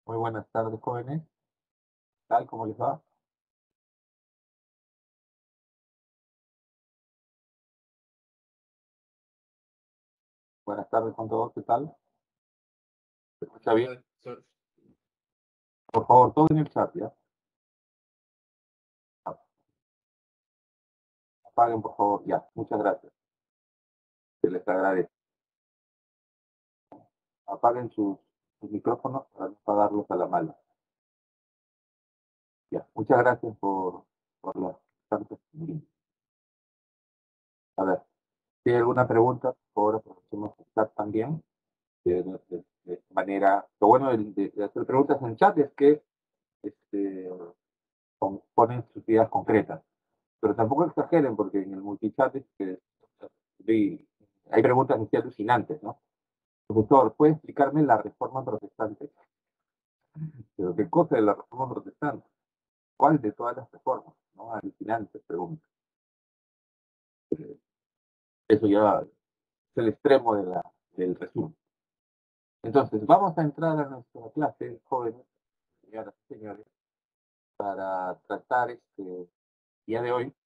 Muy buenas tardes, jóvenes. ¿Qué tal? ¿Cómo les va? Buenas tardes con todos. ¿Qué tal? ¿Se escucha bien? Por favor, todo en el chat, ¿ya? Apaguen, por favor, ya. Muchas gracias. Se les agradece. Apaguen sus micrófonos para no apagarlos a la mala. Ya. Muchas gracias por las tantas. A ver, si hay alguna pregunta, por favor, aprovechemos el chat también. De manera, lo bueno de hacer preguntas en el chat es que este, ponen sus ideas concretas. Pero tampoco exageren, porque en el multichat hay preguntas así alucinantes, ¿no? Profesor, ¿puede explicarme la reforma protestante? ¿Pero qué cosa es la reforma protestante? ¿Cuál de todas las reformas? ¿No? Alucinantes preguntas. Eso ya es el extremo del resumen. Entonces, vamos a entrar a nuestra clase, jóvenes, señoras y señores, para tratar día de hoy,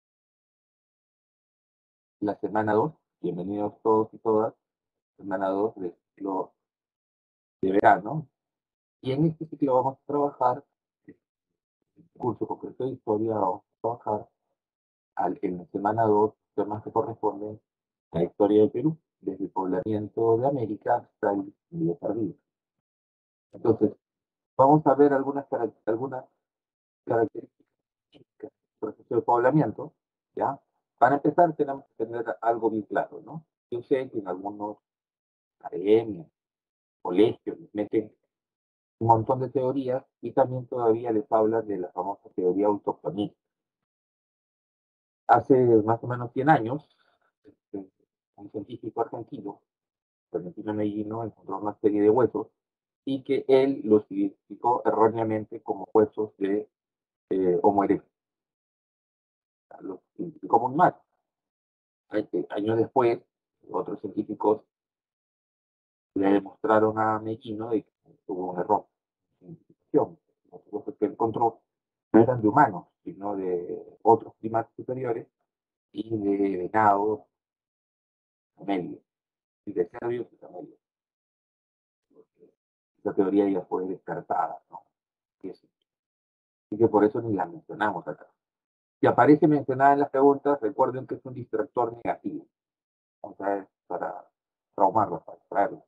la semana 2. Bienvenidos todos y todas, semana 2 del ciclo de verano. Y en este ciclo vamos a trabajar curso concreto de historia, vamos a trabajar en la semana 2 temas que corresponden a la historia del Perú, desde el poblamiento de América hasta el Río Tardío. Entonces, vamos a ver algunas características del proceso de poblamiento, ¿ya? Para empezar, tenemos que tener algo bien claro, ¿no? Yo sé que en algunos academias, colegios, les meten un montón de teorías y también todavía les hablan de la famosa teoría autoctonista. Hace más o menos 100 años, este, un científico argentino, Valentino Mellino, encontró una serie de huesos y que él los identificó erróneamente como huesos de Homo erectus. Los identificó muy mal. Años después, otros científicos le demostraron a Mellino de que tuvo un error en identificación. Los huesos que encontró no eran de humanos, sino de otros primates superiores y de venados, camelios, y de cerdos y camelios. Esa teoría ya fue descartada, ¿no? Así que por eso ni la mencionamos acá. Si aparece mencionada en las preguntas, recuerden que es un distractor negativo. Vamos a ver, para traumarlos, para distraerlos.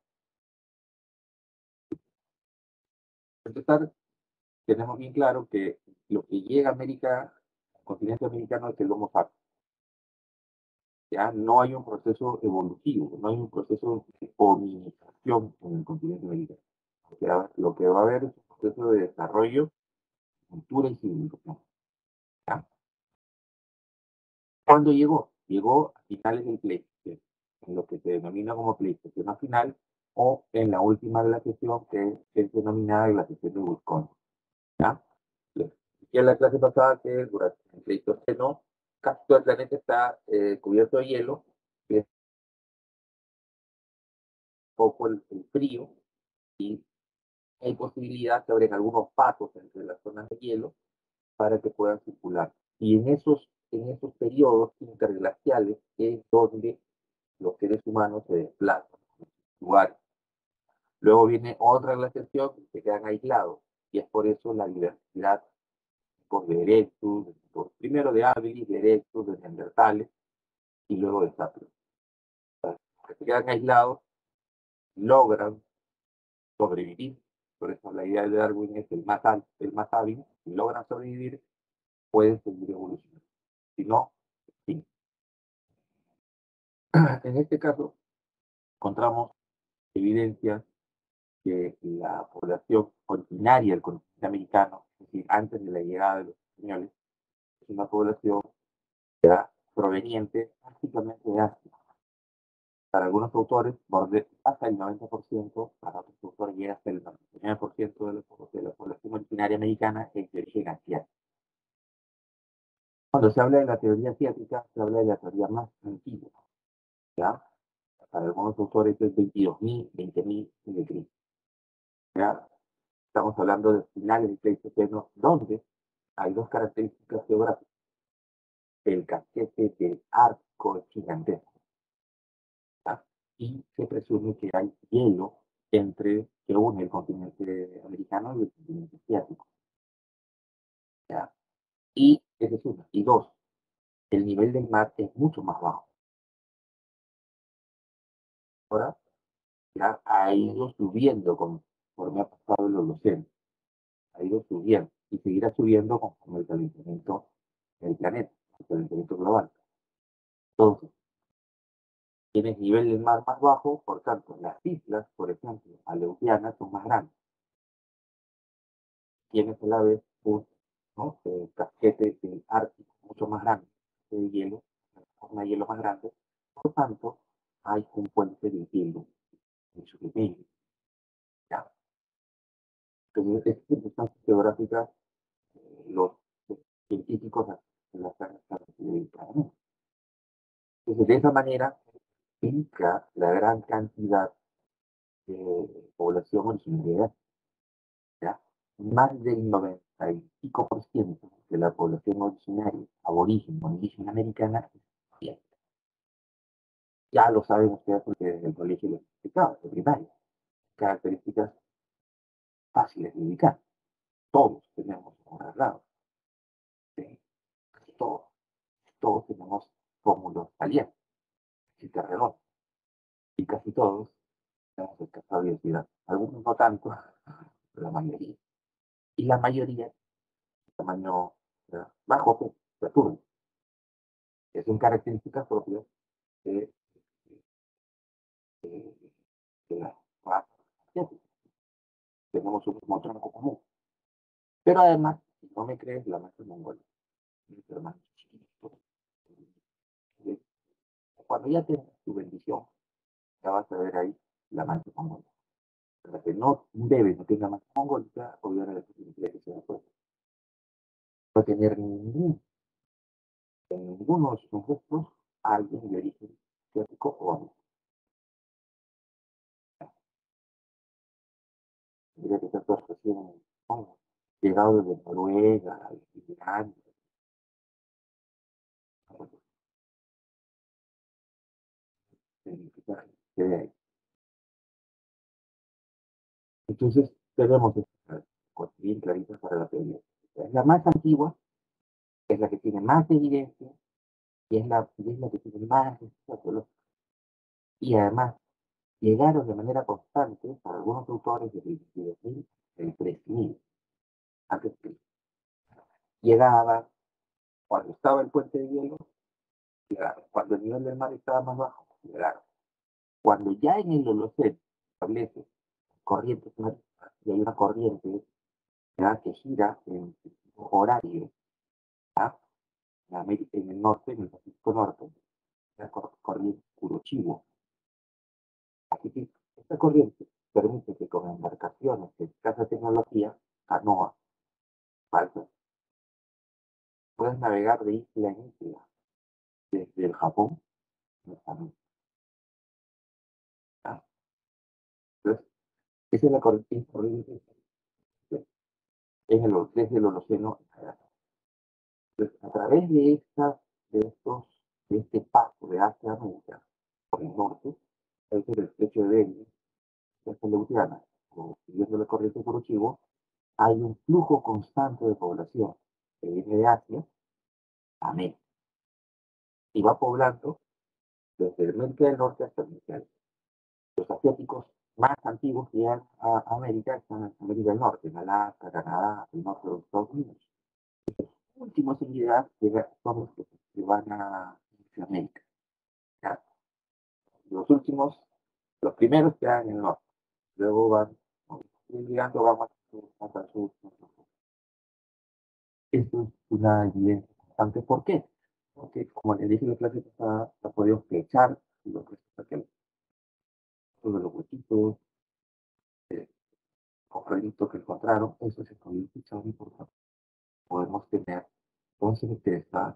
Para empezar, tenemos bien claro que lo que llega a América, al continente americano, es el Homo sapiens. Ya no hay un proceso evolutivo, no hay un proceso de hominización en el continente americano. Lo que va a haber es un proceso de desarrollo, cultura y civilización. ¿Ya? ¿Cuándo llegó? Llegó a finales del Pleistoceno, en lo que se denomina como Pleistoceno final, o en la última glaciación, que es denominada glaciación de Wisconsin. ¿Ya? Y en la clase pasada que durante el Pleistoceno casi todo el planeta está cubierto de hielo, que es un poco el frío, y hay posibilidad que abren algunos pasos entre las zonas de hielo para que puedan circular. Y en esos periodos interglaciales es donde los seres humanos se desplazan a lugares. Luego viene otra glaciación y se quedan aislados. Y es por eso la diversidad de Erectus, primero de habilis, de Erectus, de Neandertales y luego de Sapiens. Que se quedan aislados, logran sobrevivir. Por eso la idea de Darwin es el más alto, el más hábil. Si logran sobrevivir, pueden seguir evolucionando. Si no, sí. En este caso, encontramos evidencias que la población originaria del continente americano, es decir, antes de la llegada de los españoles, es una población proveniente prácticamente de Asia. Para algunos autores, hasta el 90%, para otros autores llega hasta el 99% de la población originaria americana es de origen asiático. Cuando se habla de la teoría asiática, se habla de la teoría más antigua, ¿ya? Para algunos autores es 22.000, 20.000 de Cristo, ¿ya? Estamos hablando de finales del Pleistoceno, donde hay dos características geográficas. El casquete del Ártico es gigantesco, ¿tá? Y se presume que hay hielo que une el continente americano y el continente asiático, ¿ya? Y esa es una. Y dos, el nivel del mar es mucho más bajo. Ahora ya ha ido subiendo conforme ha pasado el Holoceno, ha ido subiendo y seguirá subiendo con el calentamiento del planeta, el calentamiento global. Entonces, tienes nivel del mar más bajo, por tanto, las islas, por ejemplo, aleutianas son más grandes. Tienes a la vez un, ¿no? Casquete del Ártico mucho más grande, de hielo, una hielo más grande. Por tanto, hay un puente de hielo mucho pequeño. ¿Ya? Entonces, estas circunstancias geográficas, los científicos las han dedicado. Entonces, de esa manera, explica la gran cantidad de población originaria, ¿ya? Más del 90 y pico por ciento de la población originaria, aborigen o indígena americana, es ya lo saben ustedes porque desde el colegio les explicaba, de primaria. Características fáciles de indicar. Todos tenemos un rasgado, ¿sí? Todos, todos tenemos pómulos salientes, chistes redondos, y casi todos tenemos escasa diversidad. Algunos no tanto, pero la mayoría. Y la mayoría, de tamaño bajo, pues, Saturno. Es una característica propia de, de, de la raza asiática. Tenemos un mismo tronco común. Pero además, si no me crees, la masa mongola. Mis hermanos chiquitos. Cuando ya tengas tu bendición, ya vas a ver ahí la mancha mongólica. Para que no un bebé no tenga mancha mongólica, obviamente significa que sea fuerte. No va a tener en ninguno de sus restos alguien de origen asiático o americano. Tendría que ser todo recién, ¿no? Llegado desde Noruega, Irán, significa que de ahí. Entonces, tenemos estas cosas bien claritas para la teoría. Es la más antigua, es la que tiene más evidencia y es la que tiene más registros. Y además, llegaron de manera constante para algunos autores desde el 22.000, el 3.000 antes de Cristo. Llegaban cuando estaba el puente de hielo, llegaron. Cuando el nivel del mar estaba más bajo, llegaron. Cuando ya en el Holoceno se establece corrientes marítimas y hay una corriente, ¿ya?, que gira en horario, ¿ya?, en el norte, en el Pacífico Norte, la corriente Kuroshio. Así que esta corriente permite que con embarcaciones de escasa tecnología, canoas, balsas, puedes navegar de isla en isla, desde el Japón hasta América. Entonces, esa es la corriente desde el Holoceno. Entonces, a través de este paso de Asia a América, por el norte, es el estrecho de Bering, que es Aleutiana, o siguiendo la corriente Kuroshio, hay un flujo constante de población que viene de Asia a América y va poblando desde América del Norte hasta América del Sur. Los asiáticos más antiguos que llegan a América están en América del Norte, en Alaska, Canadá, el norte de los Estados Unidos. Los últimos en llegar son los que van a América. ¿Ya? Los últimos, los primeros quedan en el norte, luego van llegando, van más al sur. Esto es una evidencia constante. ¿Por qué? Porque, como les dije en la clase pasada, se ha podido flechar lo que es aquel, todos los huequitos, eh, corralitos que encontraron, eso se puede flechar muy importante. Podemos tener entonces de esta.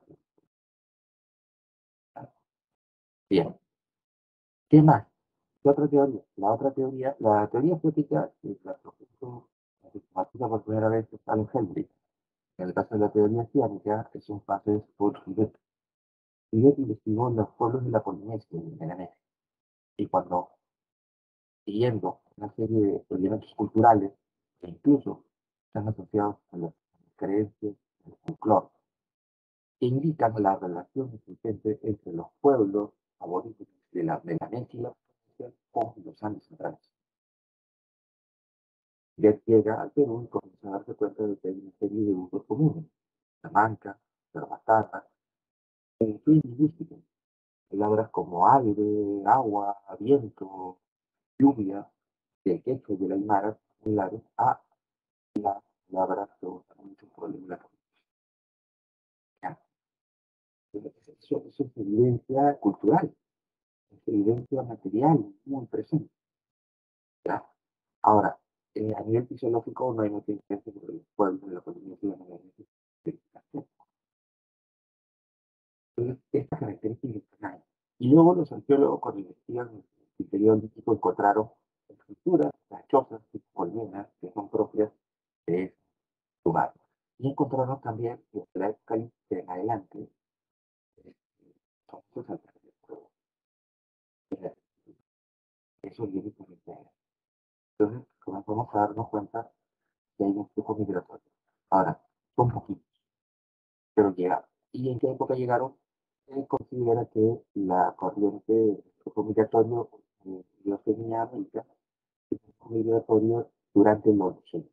Bien, ¿qué más? ¿Qué otra teoría? La otra teoría, la teoría estética, que la propuso sistematiza por primera vez Stanley Hendrix. En el caso de la teoría oceánica, es un fase por Rivet. Rivet investigó los pueblos de la Polinesia y de Melanesia, y cuando, siguiendo una serie de elementos culturales que incluso están asociados a las creencias del folclore, que indican la relación existente entre los pueblos aborígenes de la Melanesia y la Polinesia con los Andes centrales. Ya llega al Perú y comienza a darse cuenta de que hay una serie de usos comunes: Salamanca, Cerbatana, e incluye lingüística. Palabras como aire, agua, viento, lluvia, del quechua y del aymara son similares a las palabras que usan muchos pueblos de la comunidad. Eso es evidencia cultural, es evidencia material, muy presente. ¿Ya? Ahora, a nivel fisiológico no hay mucha diferencia entre los pueblos de la comunidad y la comunidad. Estas características están ahí. Y luego los arqueólogos, cuando investigan el periodo lítico, encontraron estructuras, las chozas y colmenas que son propias de ese lugar. Y encontraron también que de la época lítica en adelante, eh, son esos alrededores, esos límites internos. Entonces, comenzamos a darnos cuenta que hay un flujo migratorio. Ahora, son poquitos, pero llegaron. ¿Y en qué época llegaron? Se considera que la corriente del flujo migratorio de Oceanía a América es un flujo migratorio durante el Holoceno,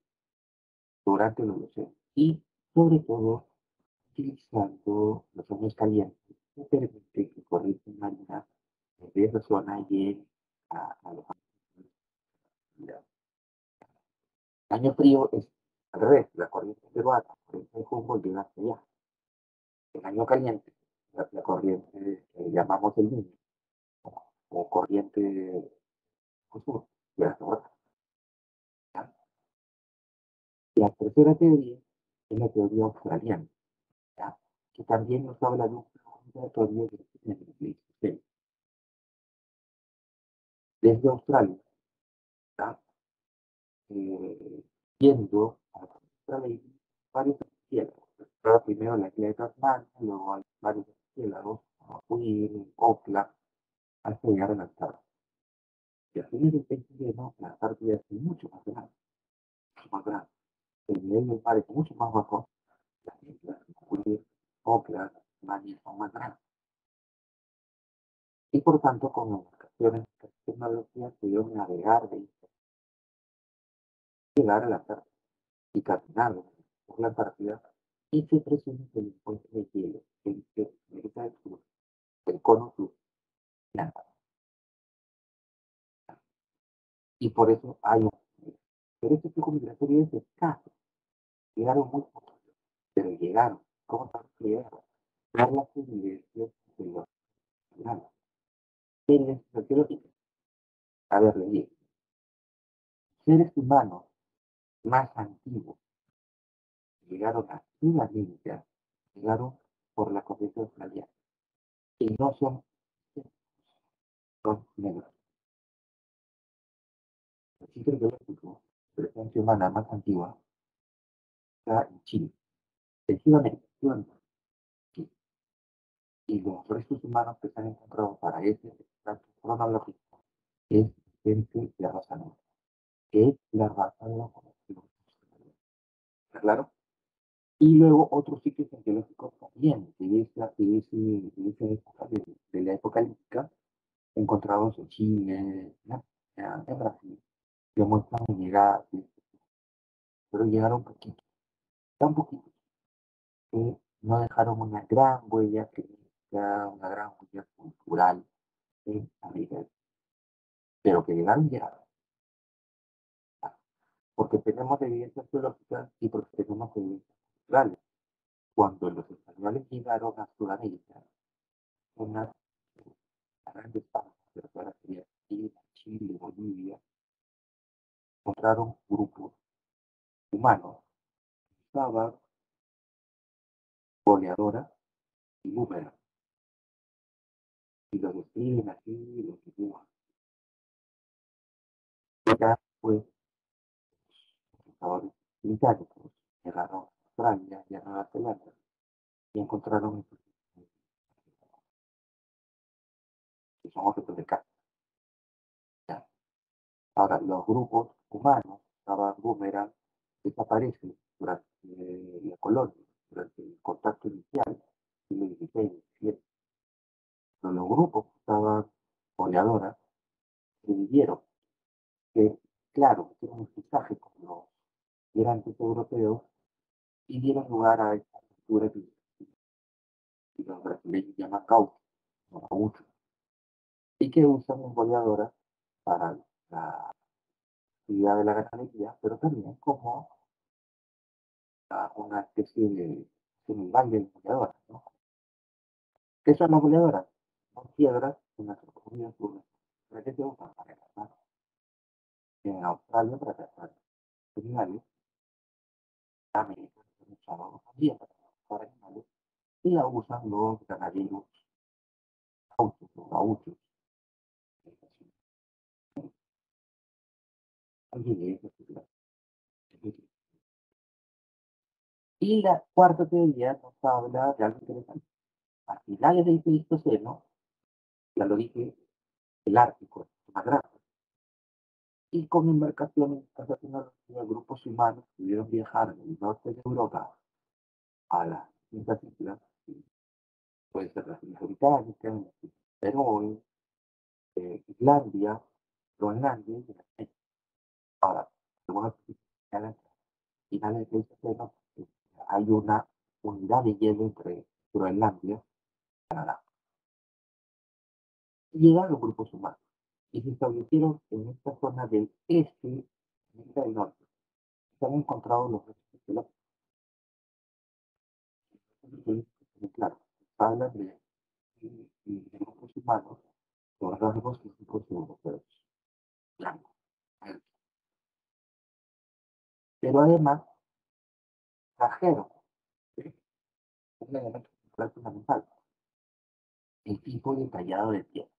y sobre todo utilizando los años calientes que permite que corrientes marinas de esa zona lleguen a los años. El año frío es al revés, la corriente peruana, la corriente de Humboldt llega hasta allá. El año caliente, la corriente que llamamos el Niño, o corriente sur, llega hasta ahora. La tercera teoría es la teoría australiana, ¿ya? Que también nos habla de un migratorio desde Australia, ¿ya? Yendo a Australia hay varios archipiélagos. Primero la isla de Tasmania, luego hay varios archipiélagos, como Queen, Auckland, hasta llegar a la Antártida. Y así de repente vemos la Antártida es mucho más grande, mucho más grande. El nivel del mar es mucho más bajo. Las islas, Queen, Auckland, Tasmania son más grandes. Y por tanto, con embarcaciones de tecnología pudieron navegar de llegar a la Antártida y caminar por la Antártida, y se presume que el puente de hielo que América del Sur, el cono sur, nada. Y por eso hay un. Pero este flujo migratorio es escaso. Llegaron muy pocos, pero llegaron. ¿Cómo están llegaron? Por las evidencias de los animales. Seres arqueológicos. A ver, le digo, seres humanos más antiguos llegaron a Sudamérica, llegaron por la corriente australiana. Y no son, son negros. El sitio arqueológico, presencia humana más antigua, está en Chile. Efectivamente, sí. Y los restos humanos que se han encontrado para ese dato cronológico es gente de raza negra, que es la raza de los conocidos. ¿Está claro? Y luego otros sitios arqueológicos también, de esa época, de la época lítica, encontrados en Chile, ¿no? En Brasil, que muestran llegada, pero llegaron poquitos, tan poquitos, que no dejaron una gran huella clínica, una gran huella cultural en América del Sur. Pero que llegaron, llegaron. Porque tenemos evidencias biológicas y porque tenemos evidencias culturales. Cuando los españoles llegaron a Sudamérica, unas grandes partes de lo que ahora sería Chile, Bolivia, encontraron grupos humanos, Sabas, goleadoras y boomerangs, y los describen así, los dibujan. Ya, pues, exploradores británicos llegaron a Australia y a Nueva Zelanda y encontraron estos que son objetos de caza. Ya. Ahora, los grupos humanos, Java Boomerang, desaparecen durante la colonia, durante el contacto inicial, siglo XVI, XVII. Pero los grupos que estaban boleadoras se dividieron, que, claro, tienen un mensaje con los migrantes europeos y dieron lugar a esta cultura que los brasileños llaman gaucho, o gaucho, y que usan las boleadoras para la actividad de la ganadería, pero también como una especie de un baile de boleadoras, ¿no? ¿Qué son las boleadoras? Son piedras, unas recogidas por una que se usan para cazar en Australia para cazar animales, América se usaban también para cazar animales, y la usan los ganaderos gauchos o gauchos. Y la cuarta teoría nos habla de algo interesante. A finales del Pleistoceno, ya lo dije, el Ártico es más grande. Y con embarcaciones de tecnología, grupos humanos pudieron viajar del norte de Europa a las distintas islas, puede ser las islas británicas, Feroe, Islandia, Groenlandia y América. Ahora, según las finales del Pleistoceno, hay una unidad de hielo entre Groenlandia y Canadá. Y llegaron los grupos humanos y se establecieron en esta zona del este y del norte. Se han encontrado los restos de la claro, hablan de grupos humanos con rasgos físicos europeos, blancos, altos. Pero además trajeron, ¿sí?, un elemento cultural fundamental, el tipo de tallado de piel.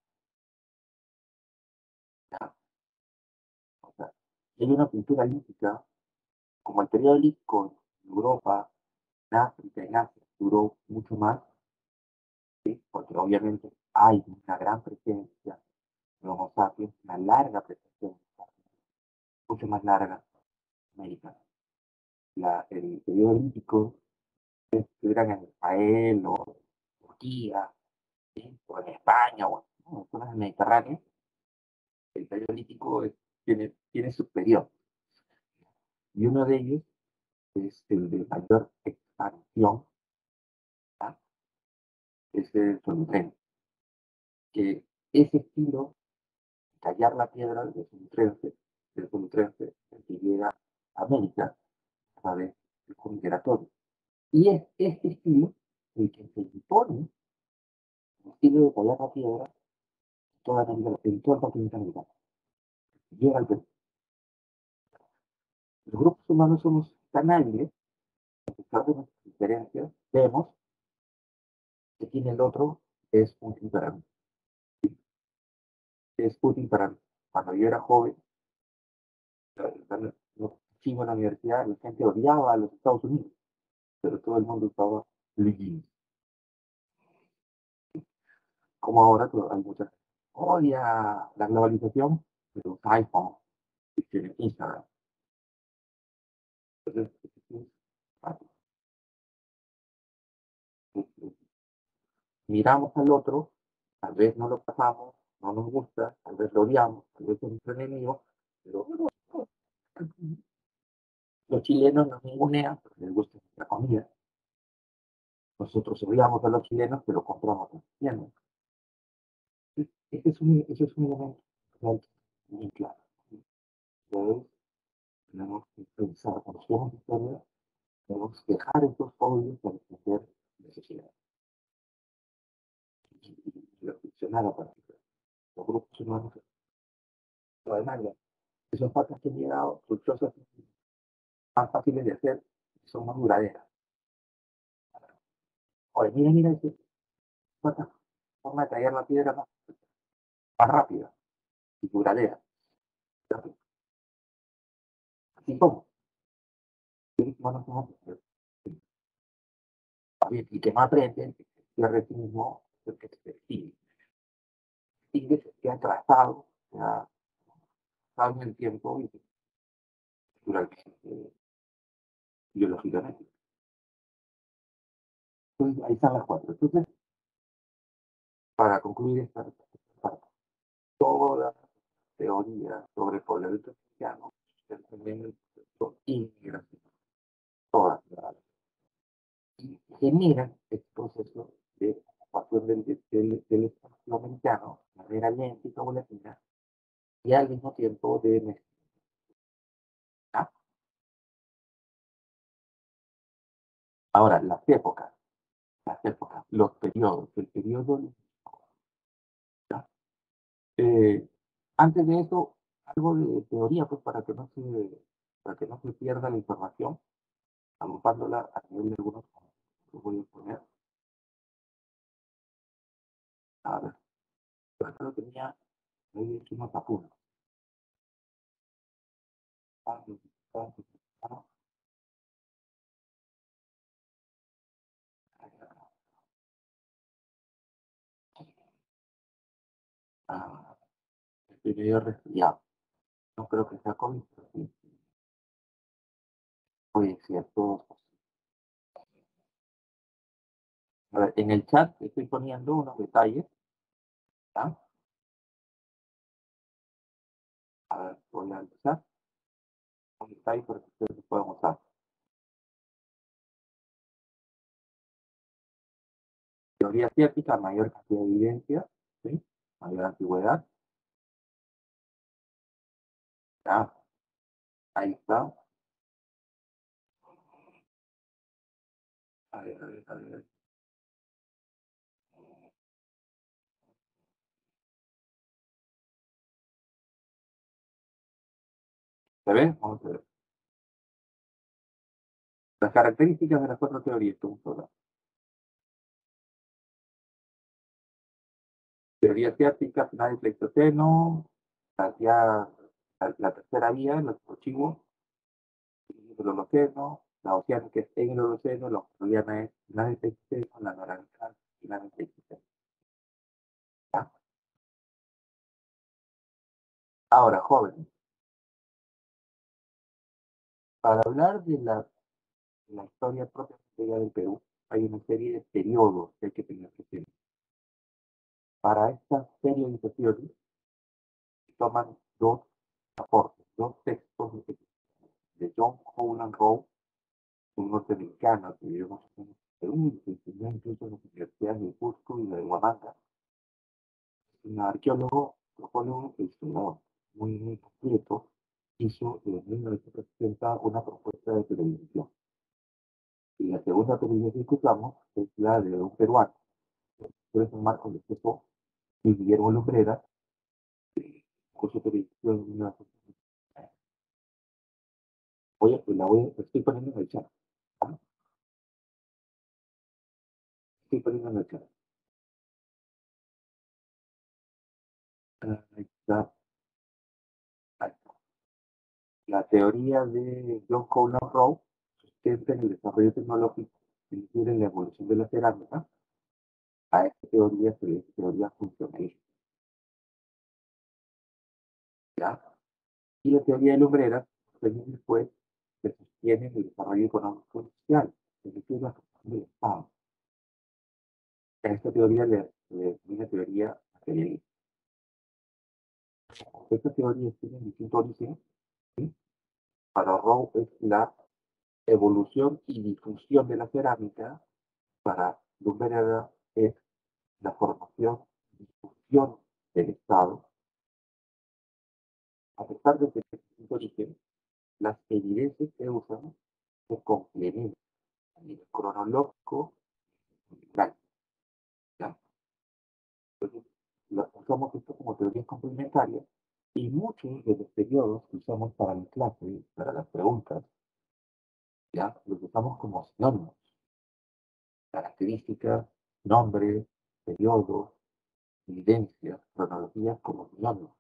¿Ya? O sea, hay una cultura lítica, como el periodo lítico en Europa, en África, en Asia, duró mucho más, ¿sí?, porque obviamente hay una gran presencia de Homo sapiens, una larga presencia, mucho más larga en América. El periodo lítico estuvieran en Israel o Turquía, ¿sí?, o en España o en zonas del Mediterráneo, el periodo lítico tiene su periodo. Y uno de ellos es el de mayor expansión, ¿tá?, es el Solutrense, que ese estilo, tallar la piedra del Solutrense, que llega a América a través del migratorio. Y es este estilo el que se impone, el estilo de tallar la piedra en todo el continente americano. Llega al Perú. Los grupos humanos somos tan hábiles, a pesar de nuestras diferencias, vemos que tiene el otro es útil para mí. Es útil para mí. Cuando yo era joven, sigo en la universidad, la gente odiaba a los Estados Unidos, pero todo el mundo usaba LinkedIn. Como ahora hay mucha gente odia la globalización, pero usa iPhone y tiene Instagram. Entonces, miramos al otro, tal vez no lo pasamos, no nos gusta, tal vez lo odiamos, tal vez es nuestro enemigo, pero bueno, los chilenos nos ningunean porque les gusta nuestra comida. Nosotros odiamos a los chilenos, pero compramos a los chilenos. Ese es un elemento muy claro. Entonces, tenemos que pensar, cuando hacemos historia, tenemos que dejar esos odios para entender la sociedad y reflexionar a partir de los grupos humanos. Además, esos patas que han llegado, sus cosas más fáciles de hacer, son más duraderas. Oye, mira, ese pata, forma de tallar la piedra más rápida y duradera. Así como. humanos somos y que no aprenden, pierde sí mismo el que se extingue. Extingue, se queda atrasado, ya atrasado en el tiempo y culturalmente, biológicamente. Entonces, ahí están las cuatro. Entonces, para concluir esta parte, toda teoría sobre el pueblo cristiano se entiende en el concepto inmigración, todas, ¿verdad? Y generan este proceso de ocupación del espacio americano de manera lenta y paulatina y al mismo tiempo de necesidad. Ahora, los periodos, el periodo, ¿ya? Eh, antes de eso, algo de teoría, pues para que no se pierda la información, agrupándola a nivel de algunos, lo voy a poner, a ver, pero acá lo tenía, ahí hecho unos apuntes. Ah, estoy medio resfriado. No creo que sea COVID, pero sí, puede ser todo. A ver, en el chat estoy poniendo unos detalles, ¿ya? A ver, voy a empezar con detalles para que ustedes lo puedan usar. Teoría científica, mayor cantidad de evidencia, ¿sí? Mayor antigüedad, ya, ahí está. A ver, a ver, a ver. ¿Se ve? Vamos a ver. Las características de las cuatro teorías que vamos a hablar. Teoría asiática, final del Pleistoceno, hacia la tercera vía, los archivos, el Holoceno, la oceánica es en el Holoceno, la australiana es final del Pleistoceno, la noramericana final del Pleistoceno. ¿Ya? Ahora, jóvenes, para hablar de la historia propiamente ya del Perú, hay una serie de periodos que hay que tener presente. Para estas periodizaciones se toman dos aportes, dos textos de John Howland Rowe, un norteamericano que vivió muchos años en Perú y que estudió incluso en las universidades de Cusco y de Huamanga, un arqueólogo, antropólogo e historiador muy, muy completo, hizo en 1970 una propuesta de televisión. Y la segunda televisión que escuchamos es la de un peruano, que es un marco de Chepo y Guillermo Lumbrera, con su televisión en una... estoy poniendo en el chat. ¿Ah? Estoy poniendo en el chat. Ahí está. Ahí está. La teoría de John Conan Rowe sustenta en el desarrollo tecnológico que incide en la evolución de la cerámica. A esta teoría se le dice teoría funcionalista. ¿Ya? Y la teoría de Lumbreras, años después, se sostiene en el desarrollo económico y social, es decir, la función del Estado. A esta teoría le una teoría materialista. Esta teoría tiene distintos orígenes, ¿sí? Para Rowe es la evolución y difusión de la cerámica, para Lumbreras es la formación y difusión del Estado. A pesar de que es distinto origen, las evidencias que usan se complementan a nivel cronológico y práctico. ¿Ya? Entonces, usamos esto como teorías complementarias y muchos de los periodos que usamos para la clase, para las preguntas, ya los usamos como sinónimos, características, nombres, periodos, evidencias, cronologías como sinónimos.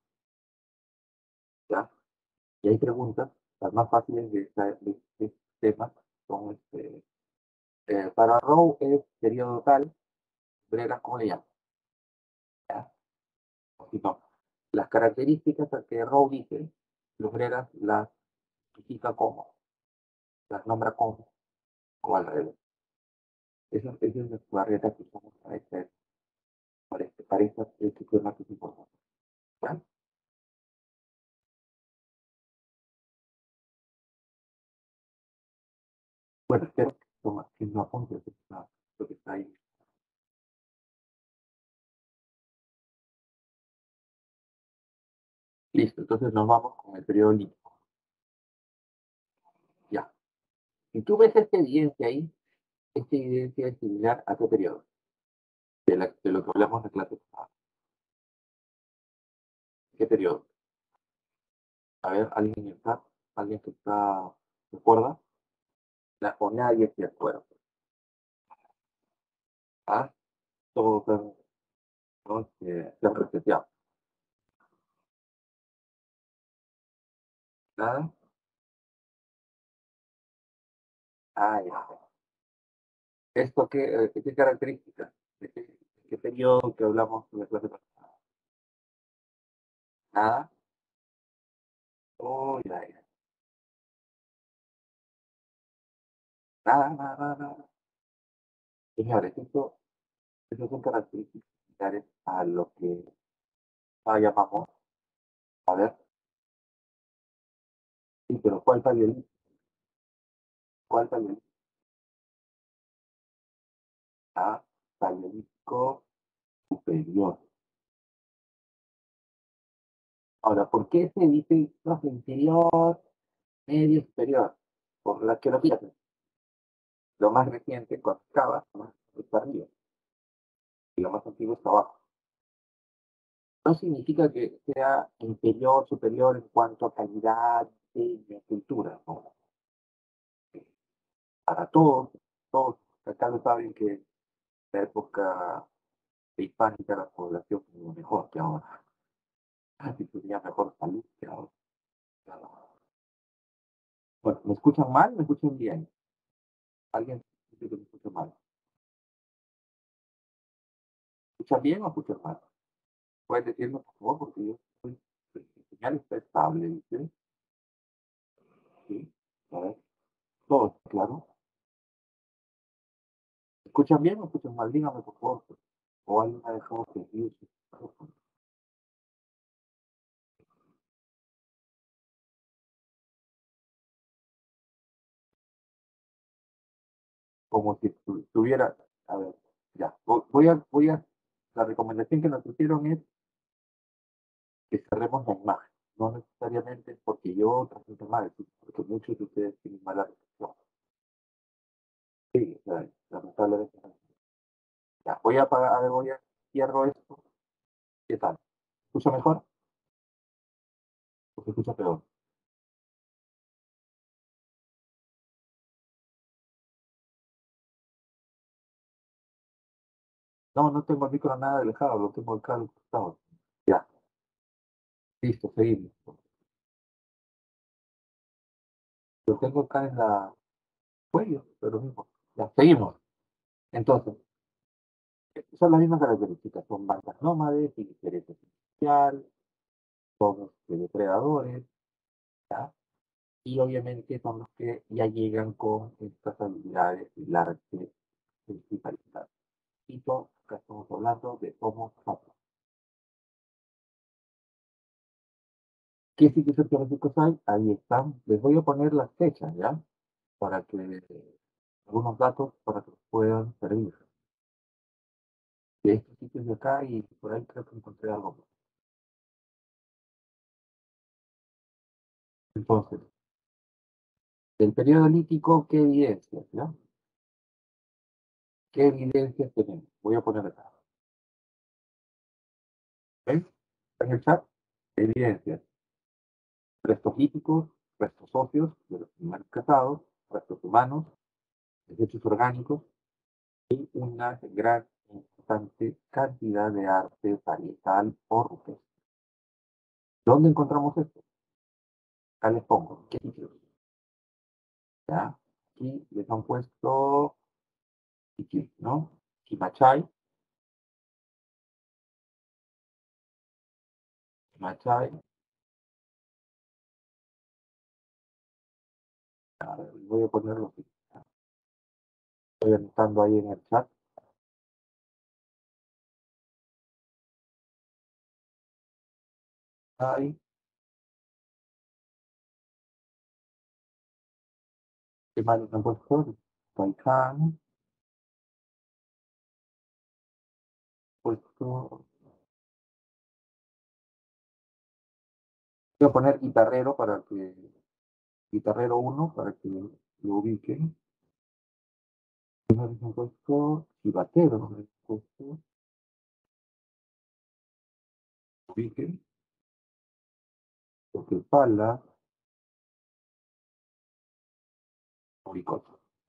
¿Ya? Y hay preguntas, las más fáciles de este tema, para Rowe es periodo tal, Breras, ¿cómo le llaman? ¿Ya? Si no, las características que Rowe dice, los Breras las significa como, las nombra como, o al revés. Esa es la barrera que usamos para este tema que es importante. ¿Ya? Bueno, espero que no apunte lo que está ahí. Listo, entonces nos vamos con el periodo líquido. Ya. Si tú ves esta evidencia ahí, esta evidencia es similar a qué periodo, de lo que hablamos en la clase pasada. ¿Qué periodo? A ver, alguien que está, ¿recuerda? O nadie se acuerda. ¿Ah? Todos ¿no? Se han reseteado. ¿Nada? Ah, ya. ¿Esto qué características? ¿De qué periodo que hablamos en la clase pasada? ¿Nada? Oh, ya, ya. Nada, nada, nada, nada. Señores, eso son características similares a lo que llamamos, a ver, sí, pero ¿cuál paleolítico? ¿Cuál paleolítico? Ah, paleolítico superior. Ahora, ¿por qué se dice no, inferior, medio, superior? Por la que lo fíjate. Lo más reciente, cuando excava, más está arriba, y lo más antiguo está abajo. No significa que sea inferior, superior en cuanto a calidad de cultura, ¿no? Para todos, acá lo saben que en la época prehispánica la población tenía mejor que ahora. Así tenía mejor salud que ahora. Bueno, ¿me escuchan mal? ¿Me escuchan bien? ¿Alguien dice que me escucha mal? ¿Me escuchan bien o escuchan mal? Pueden decirme, por favor, porque yo estoy, mi señal está estable, ¿viste? Sí, a ver, todos, claro. ¿Me escuchan bien o escuchan mal? Dígame, por favor. O alguien ha dejado seguir su micrófono. Como si tuviera, a ver, ya, la recomendación que nos pusieron es que cerremos la imagen, no necesariamente porque yo transmito mal, sino porque muchos de ustedes tienen mala recepción. Sí, o sea, lamentablemente. Ya, voy a apagar, a ver, cierro esto. ¿Qué tal? ¿Escucha mejor o se escucha peor? No, no tengo el micro nada alejado, lo tengo acá al costado. Ya, listo, seguimos. Lo tengo acá en la cuello, pero mismo. Ya, seguimos. Entonces, son las mismas características, son bandas nómades, sin interés especial, son depredadores, ¿ya? Y obviamente son los que ya llegan con estas habilidades y la principalidad. Y acá estamos hablando de Homo sapiens. ¿Qué sitios arqueológicos hay? Ahí están. Les voy a poner las fechas, ¿ya? Para que, algunos datos para que puedan servir. De estos sitios de acá y por ahí creo que encontré algo más. Entonces, del periodo lítico, ¿qué evidencias, ¿ya? ¿Qué evidencias tenemos? Voy a poner acá. ¿Ven? En el chat, evidencias. Restos líticos, restos óseos de los animales cazados, restos humanos, desechos orgánicos y una gran importante cantidad de arte parietal o rupestre. ¿Dónde encontramos esto? Acá les pongo. ¿Qué sitios? ¿Ya? Aquí les han puesto ¿no? Kimachai, Kimachai, a ver, voy a ponerlo aquí. Estoy anotando ahí en el chat. Ay, ¿qué mal me han puesto? Taikán, puesto. Voy a poner guitarrero para que. Guitarrero uno para que lo ubiquen. Me han puesto chivatero, me han puesto, ubiquen, porque pala, ubicó.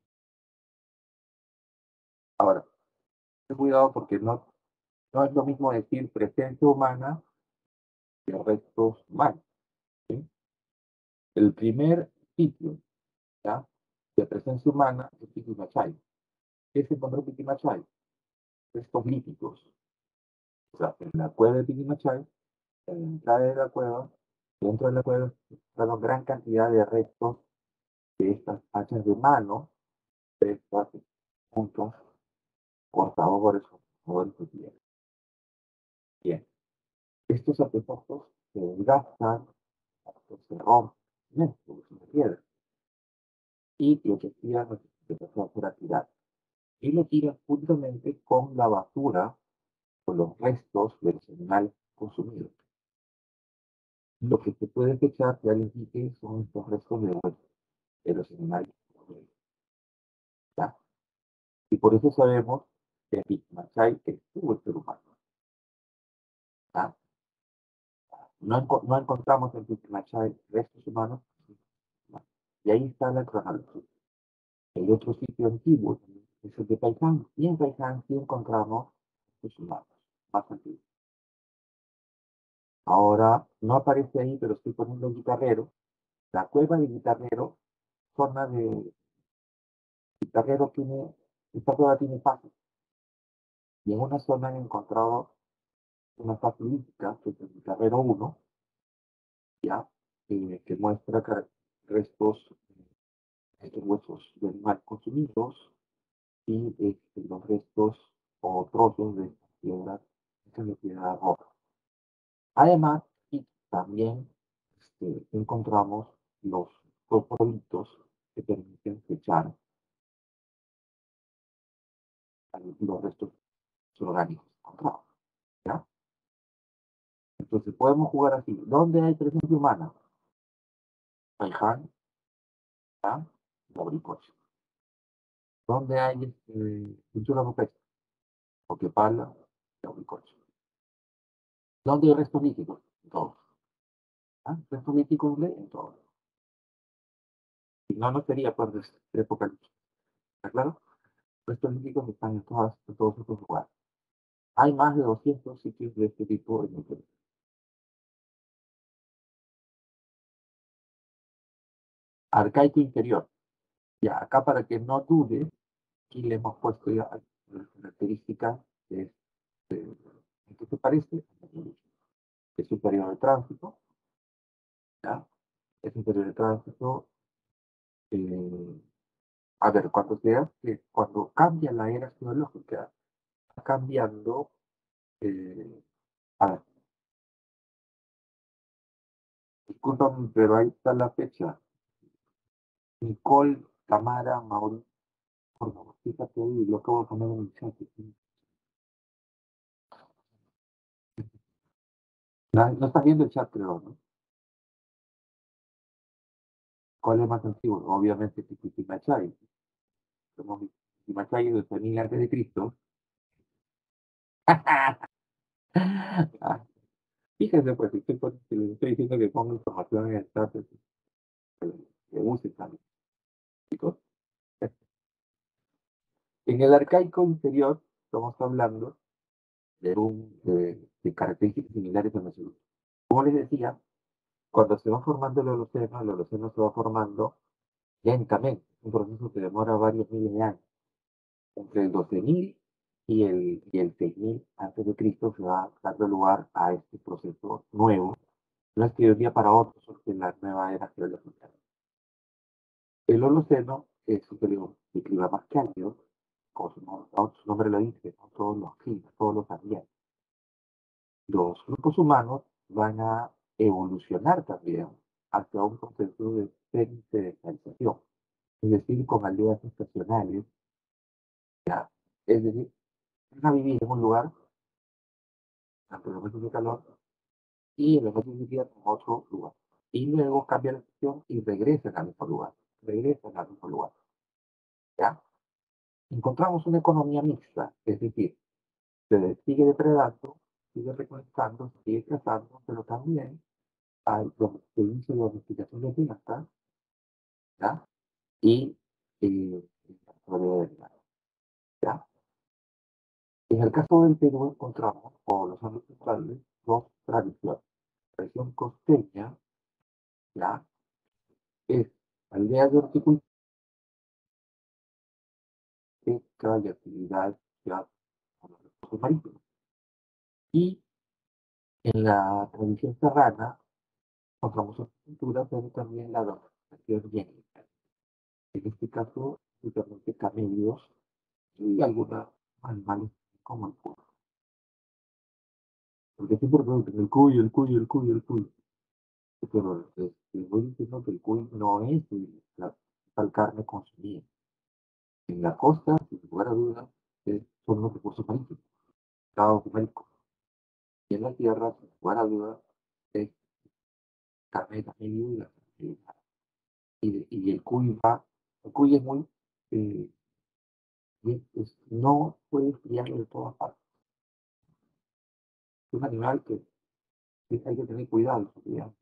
Ahora, ten cuidado porque no es lo mismo decir presencia humana que restos humanos. ¿Sí? El primer sitio, ¿ya? De presencia humana es Piquimachay. ¿Qué se encontró Piquimachay? Restos líticos. O sea, en la cueva de Piquimachay, en la entrada de la cueva, dentro de la cueva, está una gran cantidad de restos de estas hachas de mano, de estas puntos cortados por esos jugadores de tierra. Bien, estos artefactos se desgastan, se rompen, se piedra, y lo que hacían es que empezó a hacer a tirar. Y lo tiran juntamente con la basura, con los restos de los animales consumidos. Lo que se puede echar, ya les dije, son estos restos de los animales consumidos. ¿Ya? Y por eso sabemos que en Machay estuvo el ser humano. ¿Ya? No encontramos en Machay restos humanos. ¿No? Y ahí está la cronología. El otro sitio antiguo es el de Paiján. Y en Paiján sí encontramos restos humanos más antiguos. Ahora no aparece ahí, pero estoy poniendo guitarrero. La cueva de guitarrero, zona de guitarrero tiene, esta cueva tiene pasos. Y en una zona han encontrado una fase lítica, que es el guitarrero uno, ya, que muestra restos, estos huesos de animales consumidos y los restos o trozos de estas piedras, esta es la piedra roja. Además, y también encontramos los fosforitos que permiten fechar los restos orgánicos encontrados. ¿Ya? Entonces podemos jugar así. ¿Dónde hay presencia humana? Paiján, ¿ya? Lauricocha. ¿Dónde hay pintura rupestre? Oquepala, Lauricocha. ¿Dónde hay restos líticos? En todos. ¿Ah? Restos líticos en todos. Si no, no sería por época lítica. ¿Está claro? Restos líticos están en todos estos lugares. Hay más de 200 sitios de este tipo en el Perú. Arcaico interior. Ya, acá para que no dude, aquí le hemos puesto ya las características de ¿qué te parece? Es un periodo de tránsito, ¿ya? Es un periodo de tránsito. eh, a ver, cuando cambia la era geológica, está cambiando, eh, a ver, discúlpame, pero ahí está la fecha. Nicole, Tamara, Mauricio, por favor, fíjate ahí, lo acabo de poner en el chat. No, no estás viendo el chat, creo, ¿no? ¿Cuál es más antiguo? Obviamente Tiquitimacha. Somos Tiquitimacha de 2000 antes de Cristo. Ah, fíjense, pues, si les estoy diciendo que pongo información en el chat, pues, que usen también, chicos. En el arcaico inferior estamos hablando de características similares a nosotros. Como les decía, cuando se va formando el Holoceno se va formando lentamente. Es un proceso que demora varios miles de años. Entre el 12.000 y el 6.000 antes de Cristo se va dando lugar a este proceso nuevo. No es que de un día para otro surge la nueva era geológica. El Holoceno es un periodo de clima más cálido, como su nombre lo dice, ¿no? Todos los climas, todos los ambientes. Los grupos humanos van a evolucionar también hacia un proceso de sedimentarización, es decir, con aldeas estacionales, ¿ya? Es decir, van a vivir en un lugar durante los meses de calor y en los meses de invierno en otro lugar. Y luego cambian la estación y regresan al mismo lugar, regresan al mismo lugar, ¿ya? Encontramos una economía mixta, es decir, se sigue depredando, sigue recolectando, sigue cazando, pero también hay el uso de domesticación de plantas, ¿ya? Y la sobrevida del mar, ¿ya? En el caso del Perú encontramos, por los años centrales, dos tradiciones. La región costeña, ¿ya? Es aldea de horticultura, pesca y actividades ya con los recursos marítimos. Y en la tradición serrana encontramos horticultura, pero también la domesticación étnica. En este caso, principalmente camellos y algunos animales como el cuy. Porque siempre preguntan el cuy, el cuy, el cuy, el cuy. Pero les voy diciendo que el cuy no es la principal carne consumida. En la costa, sin lugar a dudas, son los recursos marítimos, pescados y mariscos. Y en la tierra, sin lugar a dudas, es carne de camello y el cuy va. El cuy es muy. eh, no puede criarlo de todas partes. Es un animal que hay que tener cuidado en su crianza.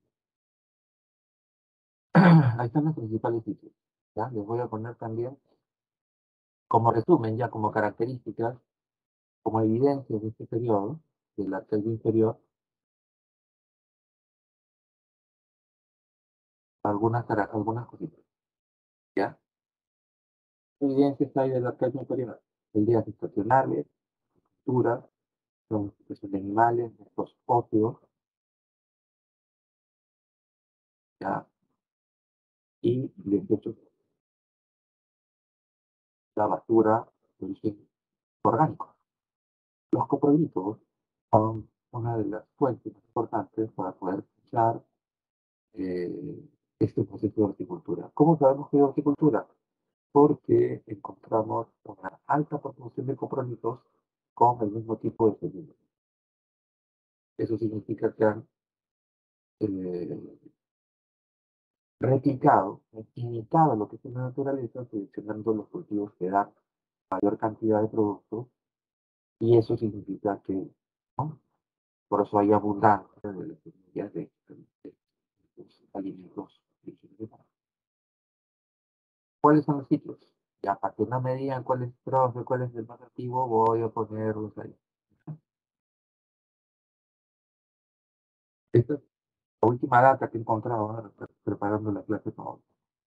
Ahí están los principales sitios. ¿Ya? Les voy a poner también, como resumen, ya como características, como evidencias de este periodo, del arqueo inferior, algunas cositas. ¿Ya? Evidencias hay del arqueo inferior. Días estacionales, culturas, domesticación de animales, restos óseos, ¿ya? Y desechos, la basura de origen orgánico. Los coprolitos son una de las fuentes más importantes para poder fichar este proceso de horticultura. ¿Cómo sabemos que hay horticultura? Porque encontramos una alta proporción de coprolitos con el mismo tipo de semillas. Eso significa que han eh, replicado, imitado lo que es la naturaleza, seleccionando los cultivos que dan mayor cantidad de productos, y eso significa que, ¿no? Por eso hay abundancia de las semillas de los alimentos originales. ¿Cuáles son los sitios? Ya para que no me digan cuál es profe, cuál es el más activo, voy a ponerlos ahí. Esta es la última data que he encontrado ahora, preparando la clase para hoy.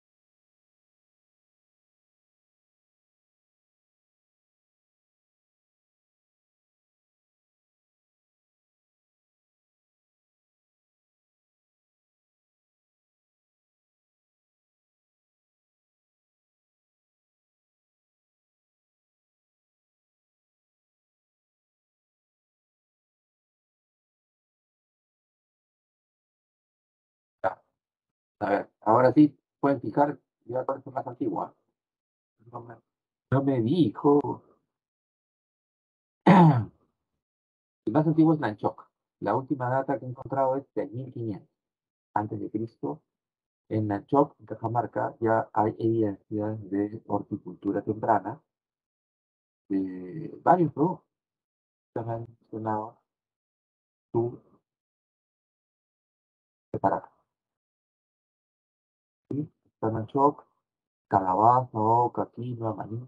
Ya, a ver, ahora sí pueden fijar, ya parece más antigua. No me, no me dijo. El más antiguo es Nanchoc. La última data que he encontrado es de 1500 antes de Cristo. En Nanchoc, en Cajamarca, ya hay evidencias de horticultura temprana de varios productos que han mencionado su preparado. ¿Sí? Está Nanchoc, calabaza, oca, quinoa, maní,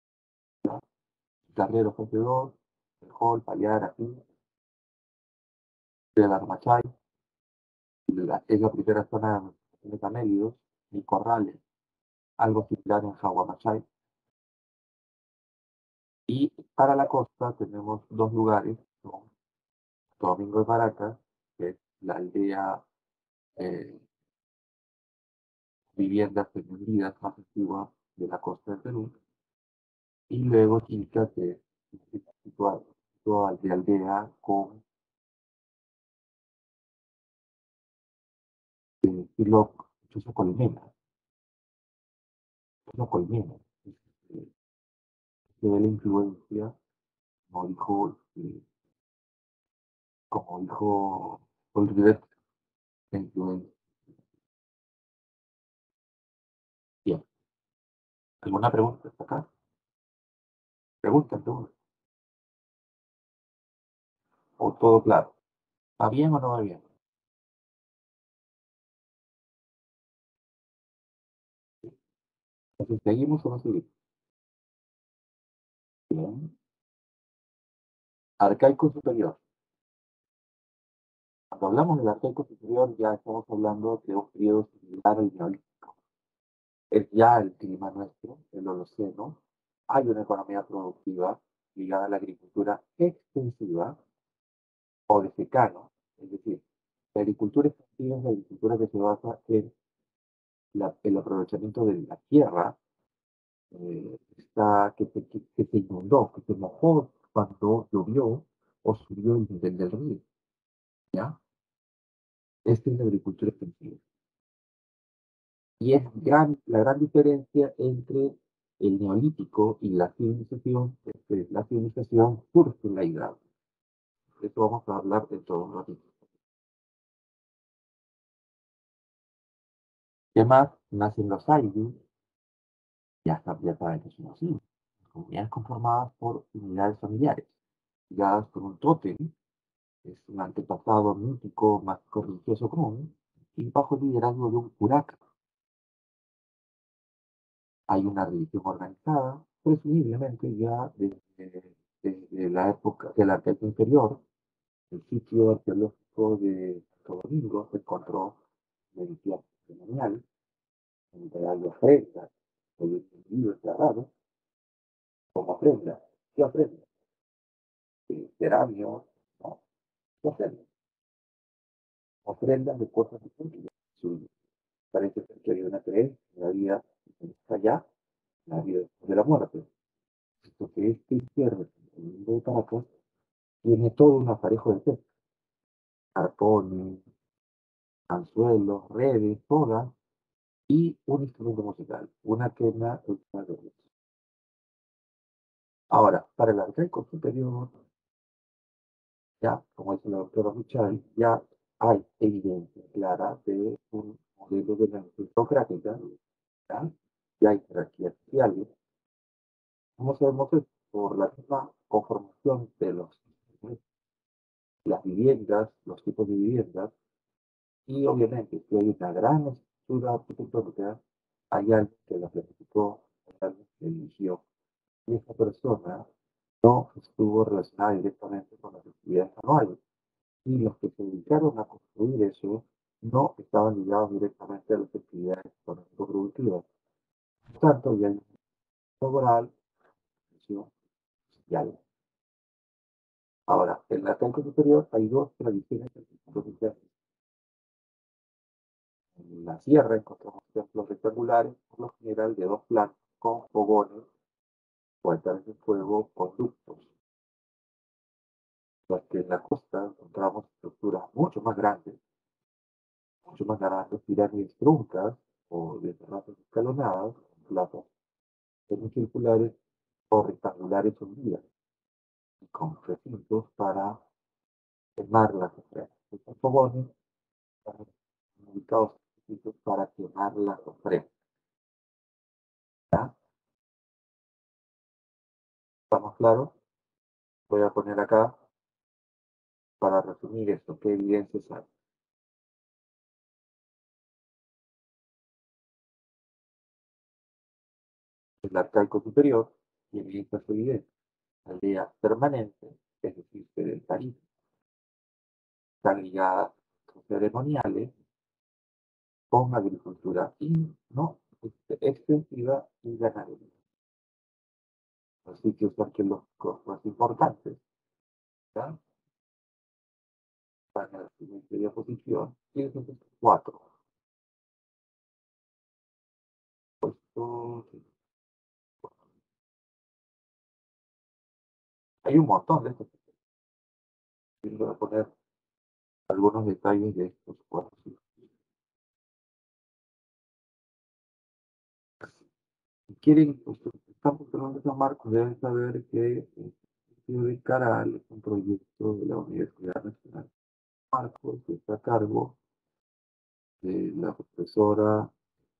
carrero FP2, frijol, payar, ají, de la Armachay, es la primera zona de camélidos y corrales, algo similar en Jaguamachay. Y para la costa tenemos dos lugares, son Domingo de Maracas, que es la aldea, eh, viviendas extendidas más antiguas de la costa de Perú, y luego Chilca, que es situada de aldea con estilo choza colmena, choza colmena. Eh, Se ve la influencia, como dijo, como dijo Olivet, la influencia. Bien, ¿alguna pregunta hasta acá? Pregunta, pregunta. ¿O todo claro? ¿Va bien o no va bien? Entonces, ¿seguimos o no seguimos? Bien. Arcaico superior. Cuando hablamos del arcaico superior, ya estamos hablando de un periodo similar al neolítico. Es ya el clima nuestro, el Holoceno. Hay una economía productiva ligada a la agricultura extensiva o de secano, es decir, la agricultura extensiva es la agricultura que se basa en el aprovechamiento de la tierra, que se inundó, que se mojó cuando llovió o subió el nivel del río. ¿Ya? Esta es la agricultura extensiva. Y es la gran diferencia entre el neolítico y la civilización, es que la civilización surge en la hidráulica. De eso vamos a hablar en todo un ratito. Además, nacen los Ainu, ya saben que son así, comunidades conformadas por unidades familiares, ligadas con un tótem, es un antepasado mítico, mágico, religioso común, y bajo el liderazgo de un curaca. Hay una religión organizada, presumiblemente ya desde la época del Arqueto Inferior. El sitio arqueológico de Santo Domingo se encontró edificio ceremonial, donde hay ofrendas, hay libros sagrados, como ofrendas. ¿Qué ofrendas? Ceramios, ¿no? ¿Qué ofrendas? Ofrendas de cosas distintas. Parece ser que hay una creencia en la vida allá, la vida después de la muerte. Esto que este izquierdo, el mundo de Caracas, tiene todo un aparejo de pesca, arpones, anzuelos, redes, sogas y un instrumento musical, una quena, una de. Ahora, para el arcaico superior, ya, como dice la doctora Michal, ya hay evidencia clara de un modelo de la aristocrática, ¿ya? Ya hay jerarquías sociales. ¿Cómo sabemos esto? Por la misma conformación de las viviendas, los tipos de viviendas, y obviamente si hay una gran estructura arquitectónica, hay alguien que la planificó, hay alguien que eligió, y esa persona no estuvo relacionada directamente con las actividades manuales. Y los que se dedicaron a construir eso no estaban ligados directamente a las actividades económico-productivas. Por tanto, ya hay un laboral, social. Ahora, en la Atlántico superior hay dos tradiciones arquitectónicas. En la sierra encontramos templos rectangulares, por lo general de dos planos, con fogones, puertas de fuego, conductos. Mientras que en la costa encontramos estructuras mucho más grandes, pirámides truncas o de terrazas escalonadas, plazas semicirculares o rectangulares hundidas, y con recintos para quemar las ofrendas. Estos fogones están ubicados en recintos para quemar las ofrendas. ¿Ya? ¿Estamos claros? Voy a poner acá para resumir esto, qué evidencias hay. El arcaico superior tiene estas evidencias. Aldeas permanentes, es decir, sedentarias, están ligadas con ceremoniales, con agricultura y no extensiva y ganadería. los sitios arqueológicos más importantes. ¿Ya? Para la siguiente diaposición, tienes estos cuatro. Puestos. Hay un montón de estos. Voy a poner algunos detalles de estos cuatro. Si quieren, pues, estamos hablando de Marcos, deben saber que el sitio de Caral es un proyecto de la Universidad Nacional Marcos, que está a cargo de la profesora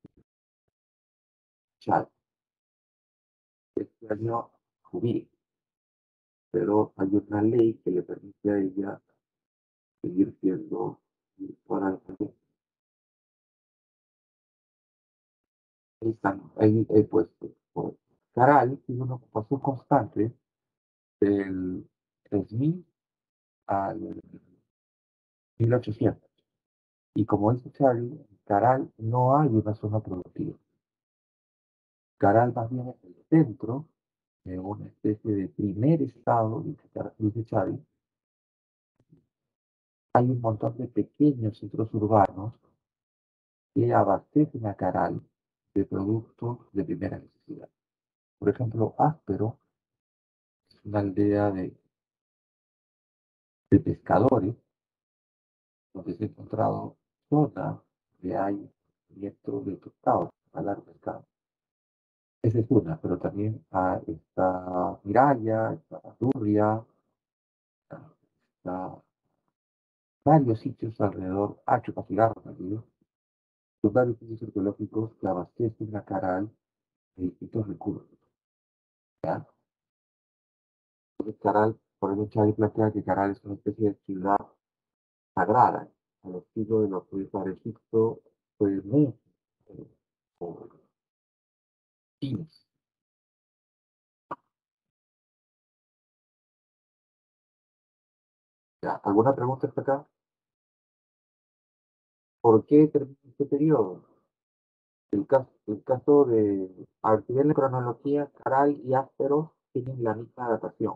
Chad. Este año jubil, pero hay una ley que le permite a ella seguir siendo virtual. Ahí puesto. Caral tiene una ocupación constante del 3000 al 1800. Y como dice Charlie, en Caral no hay una zona productiva. Caral más bien es el centro de una especie de primer estado, dice Charlie. Hay un montón de pequeños centros urbanos que abastecen a Caral de productos de primera necesidad. Por ejemplo, Áspero es una aldea de pescadores donde se ha encontrado zonas que hay dentro de pescado, al pescado. Esa es una, pero también está Miraya, está Turria, está varios sitios alrededor, Pacigarro también, son varios sitios arqueológicos que abastecen a Caral de distintos recursos. ¿Ya? Entonces, Caral, por eso Chávez plantea que Caral es una especie de ciudad sagrada, al estilo de lo que para Egipto fue muy o Kings. ¿Ya? ¿Alguna pregunta hasta acá? ¿Por qué termina este periodo? El caso de, al nivel de cronología, Caral y Áspero tienen la misma datación.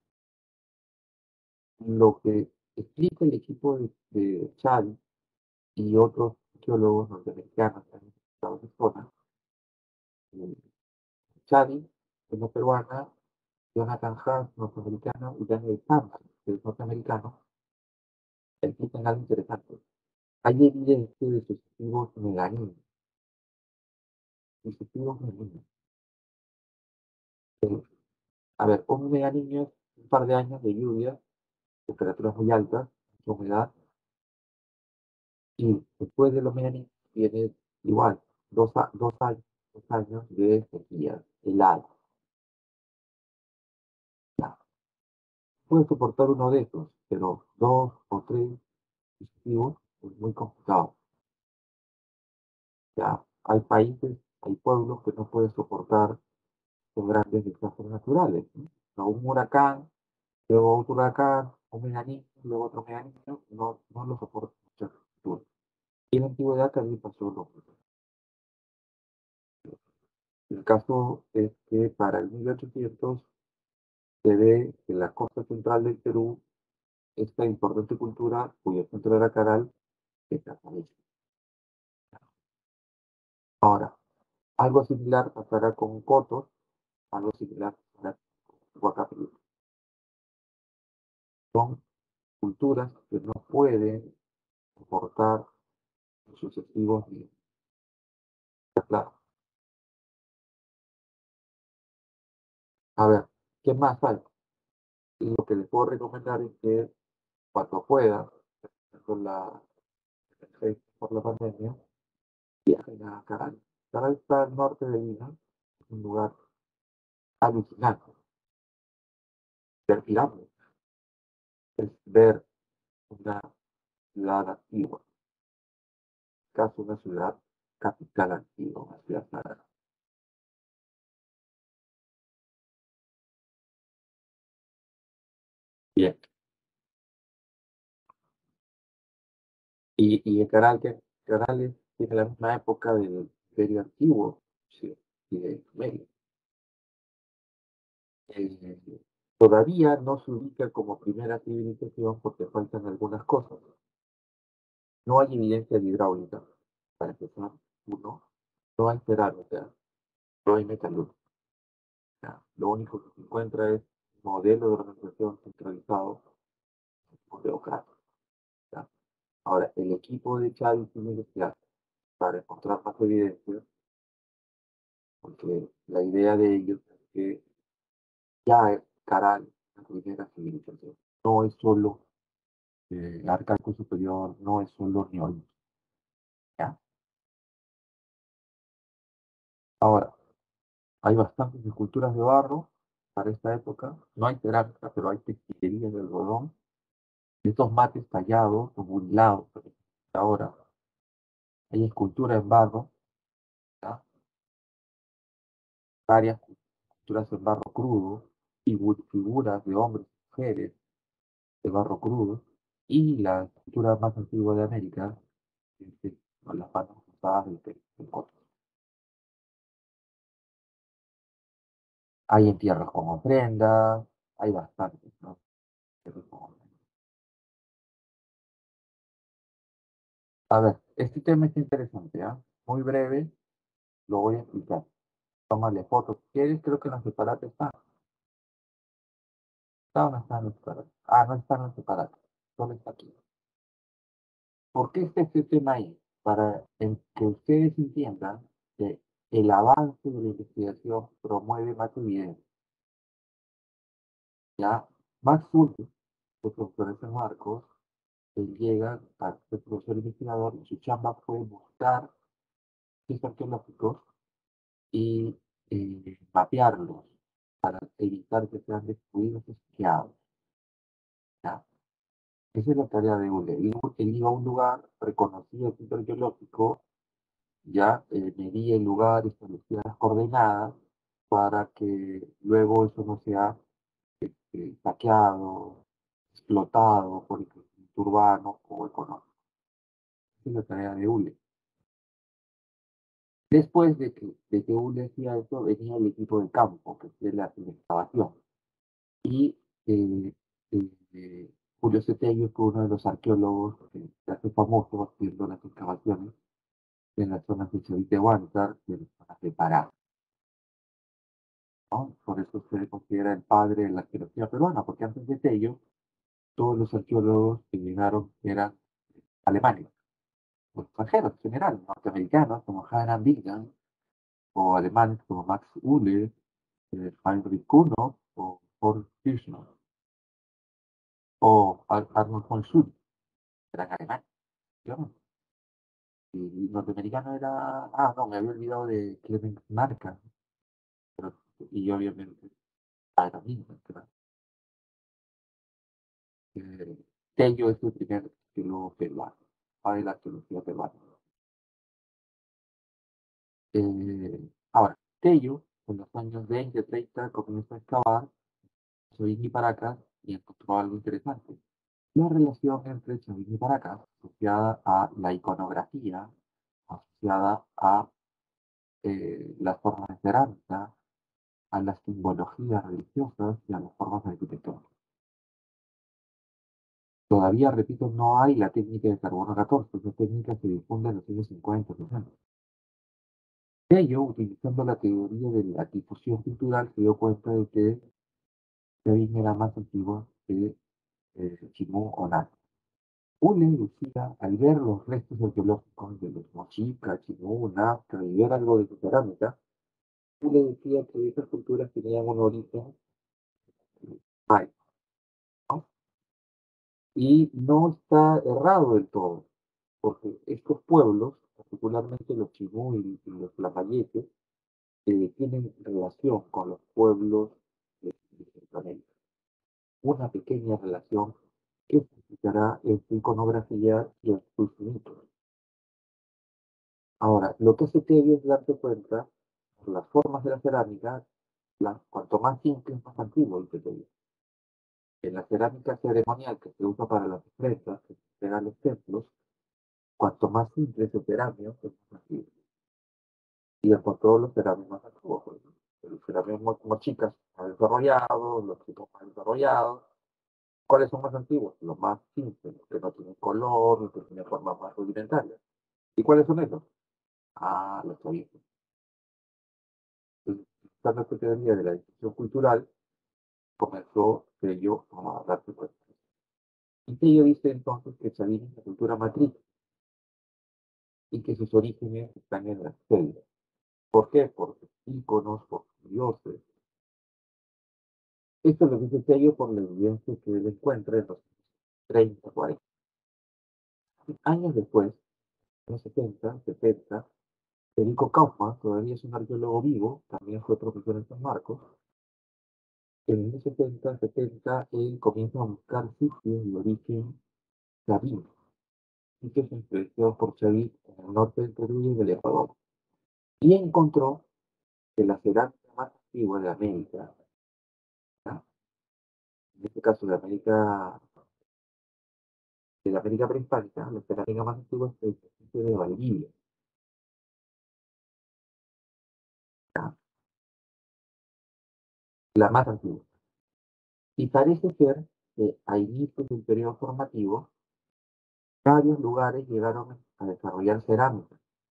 Lo que explica el equipo de Chávez y otros arqueólogos norteamericanos que han estado en zona, eh, Chávez, que es peruana, Jonathan Hart, norteamericano, y Daniel Hampton, que es norteamericano, explican algo interesante. Hay evidencia de sucesivos meganinos. Sucesivos meganinos. A ver, un meganino es un par de años de lluvia, temperaturas muy altas, mucha humedad, y después de los meganinos viene igual, 2 años, 2 años de sequía helada. Ya. Puede soportar uno de esos, pero dos o tres sucesivos es muy complicado. Ya. Hay países, hay pueblos que no pueden soportar los grandes desastres naturales, ¿no? O un huracán, luego otro huracán, un meganito, luego otro meganito, no lo soporta muchas culturas. Y en la antigüedad también pasó lo mismo. El caso es que para el 1800 se ve en la costa central del Perú esta importante cultura cuyo centro era Caral, desaparece. Ahora, algo similar pasará con Cotos, algo similar pasará con Huacapillo. Son culturas que no pueden soportar sucesivos días. Claro. A ver, ¿qué más hay? Lo que les puedo recomendar es que cuando puedan, con por la pandemia, viajen a Caral. Caral está al norte de Lima, es un lugar alucinante. Ver pirámides, es ver una ciudad antigua, casi una ciudad capital antigua, una ciudad sagrada. Bien, y Caral tiene la misma época del Imperio Antiguo, sí, y de Medio. todavía no se ubica como primera civilización porque faltan algunas cosas. No hay evidencia de hidráulica, para empezar, uno. No hay cerámica, no hay metalurgia. Lo único que se encuentra es un modelo de organización centralizado por teocracia. ¿Ya? Ahora, el equipo de Chávez tiene que estudiar para encontrar más evidencia, porque la idea de ellos es que ya es Caral la primera civilización. No es solo Arcaico Superior, no es solo Neolito. ¿Ya? Ahora, hay bastantes esculturas de barro para esta época. No hay cerámica, pero hay textilería de algodón. Estos mates tallados o burlados. Ahora, hay esculturas en barro, ¿ya? Varias esculturas en barro crudo, figuras de hombres y mujeres de barro crudo, y la escultura más antigua de América, con las manos usadas del coto. Hay entierros con ofrendas, hay bastantes, ¿no? Entierros con ofrendas. A ver, este tema es interesante, ¿ah? Muy breve, lo voy a explicar. Tómale fotos. Si quieres, creo que en los separates está. ¿Está o no está en los separates? Ah, no está en los separates. Solo está aquí. ¿Por qué está este tema ahí? Para que ustedes entiendan que el avance de la investigación promueve más evidencia. Ya Max Fulton, el profesor de San Marcos, él llega a ser profesor investigador y su chamba fue buscar sitios arqueológicos y mapearlos para evitar que sean destruidos y saqueados. ¿Ya? Esa es la tarea de Ule. Él iba a un lugar, reconocía el sitio arqueológico, ya medía el lugar, establecía las coordenadas para que luego eso no sea saqueado, explotado por el crecimiento urbano o económico. Esa es la tarea de Ule. Después de que Ule hacía eso, venía el equipo de campo, que es la excavación. Y eh, Julio Cetello fue uno de los arqueólogos que se hace famoso haciendo las excavaciones en las zonas de Chavite-Huántar y en las zonas de Pará, ¿no? Por eso se le considera el padre de la arqueología peruana, porque antes de Tello, todos los arqueólogos que llegaron eran alemanes, o extranjeros en general, norteamericanos como Hannah Bingham, o alemanes como Max Uhle, Heinrich Kuno, o Horst Kirchner, o Arnold von Schult, eran alemanes, ¿no? Y norteamericano era, no, me había olvidado de Clement Marca, pero, y obviamente, también, ¿no? Eh, Tello es el primer arqueólogo peruano, padre de la arqueología peruana. Ahora, Tello, en los años 20, 30, comenzó a excavar Chavín y Paracas y encontró algo interesante. La relación entre Chavín y Paracas, asociada a la iconografía, asociada a las formas de cerámica, a las simbologías religiosas y a las formas arquitectónicas. Todavía, repito, no hay la técnica de carbono 14, esa técnica se difunde en los años 50, 60. Ello, utilizando la teoría de la difusión cultural, se dio cuenta de que Chavín era más antiguo que Chimú o Nara. Una decía, al ver los restos arqueológicos de los Mochica, Chimú, Nazca, y ver algo de su cerámica, una decía que esas culturas tenían un origen maya, ¿no? Y no está errado del todo, porque estos pueblos, particularmente los Chimú y los Tlamayeques, tienen relación con los pueblos de Centroamérica. Una pequeña relación que explicará en su iconografía y en sus mitos. Ahora, lo que hace Tevye es darse cuenta por las formas de la cerámica, cuanto más simple es más antiguo, dice Tevye. En la cerámica ceremonial que se usa para las ofrendas, que se entregan los templos, cuanto más simple es el ceramio, es más antiguo. Y por todos los cerámicos más antiguos, pues, ¿no? Los cerámicos mochicas, desarrollados, los chicos más desarrollados. ¿Cuáles son más antiguos? Los más simples, los que no tienen color, los que tienen formas más rudimentarias. ¿Y cuáles son esos? Ah, los chavitos. Entonces, esta nuestra teoría de la distinción cultural comenzó Tello a darse cuenta. Y Tello dice entonces que Chavín es la cultura matriz y que sus orígenes están en la selva. ¿Por qué? Por sus íconos, por sus dioses. Esto lo dice Tello por la evidencia que él encuentra en los 30, 40. Años después, en los 70, 70, Federico Kaufmann, todavía es un arqueólogo vivo, también fue profesor en San Marcos. En los 70, 70, él comienza a buscar sitios de origen chavín, sitios influenciados por Chavín en el norte del Perú y del Ecuador. Y encontró que la cerámica más antigua de América, ¿ya? En este caso de la América prehispánica, la cerámica más antigua es el sitio de Valdivia, ¿ya? La más antigua. Y parece ser que a inicios del periodo formativo, varios lugares llegaron a desarrollar cerámica,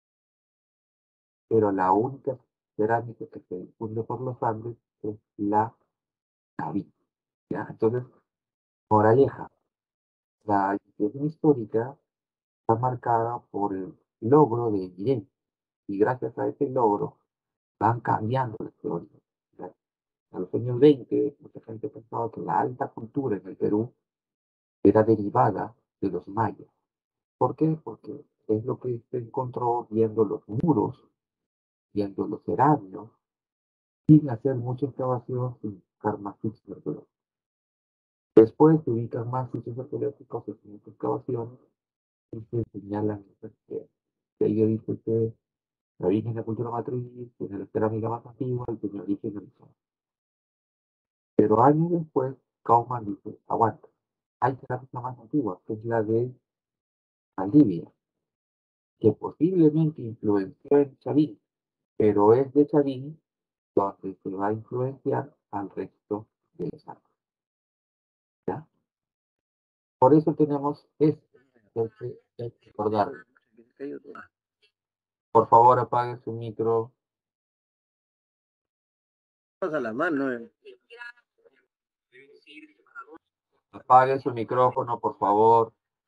pero la única cerámica que se difunde por los Andes es la Chavín, ¿ya? Entonces, moraleja, la institución histórica está marcada por el logro de evidencia, y gracias a ese logro van cambiando la historia. ¿Ya? A los años 20, mucha gente pensaba que la alta cultura en el Perú era derivada de los mayas. ¿Por qué? Porque es lo que se encontró viendo los muros, viendo los ceranios, sin hacer mucha excavación, sin buscar más sitios arqueológicos. Después se ubican más sitios arqueológicos, se hacen excavaciones y se señalan que ellos dicen que la origen es la cultura matriz, tiene la cerámica más antigua y tiene origen en el sol. Pero años después, Kauman dice, aguanta, hay cerámica más antigua, que es la de Valdivia, que posiblemente influenció en Chavín, pero es de Chavín donde se va a influenciar al resto de los árboles, ¿ya? Por eso tenemos este recordar. Por favor, apague su micro. A la mano, Apague su micrófono, por favor.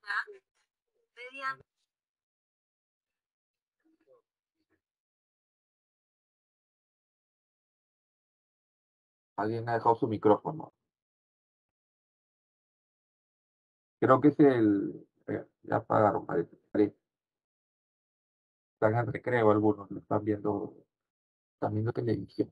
Alguien ha dejado su micrófono. Creo que es el... ya apagaron, parece. Están en recreo algunos, están viendo televisión.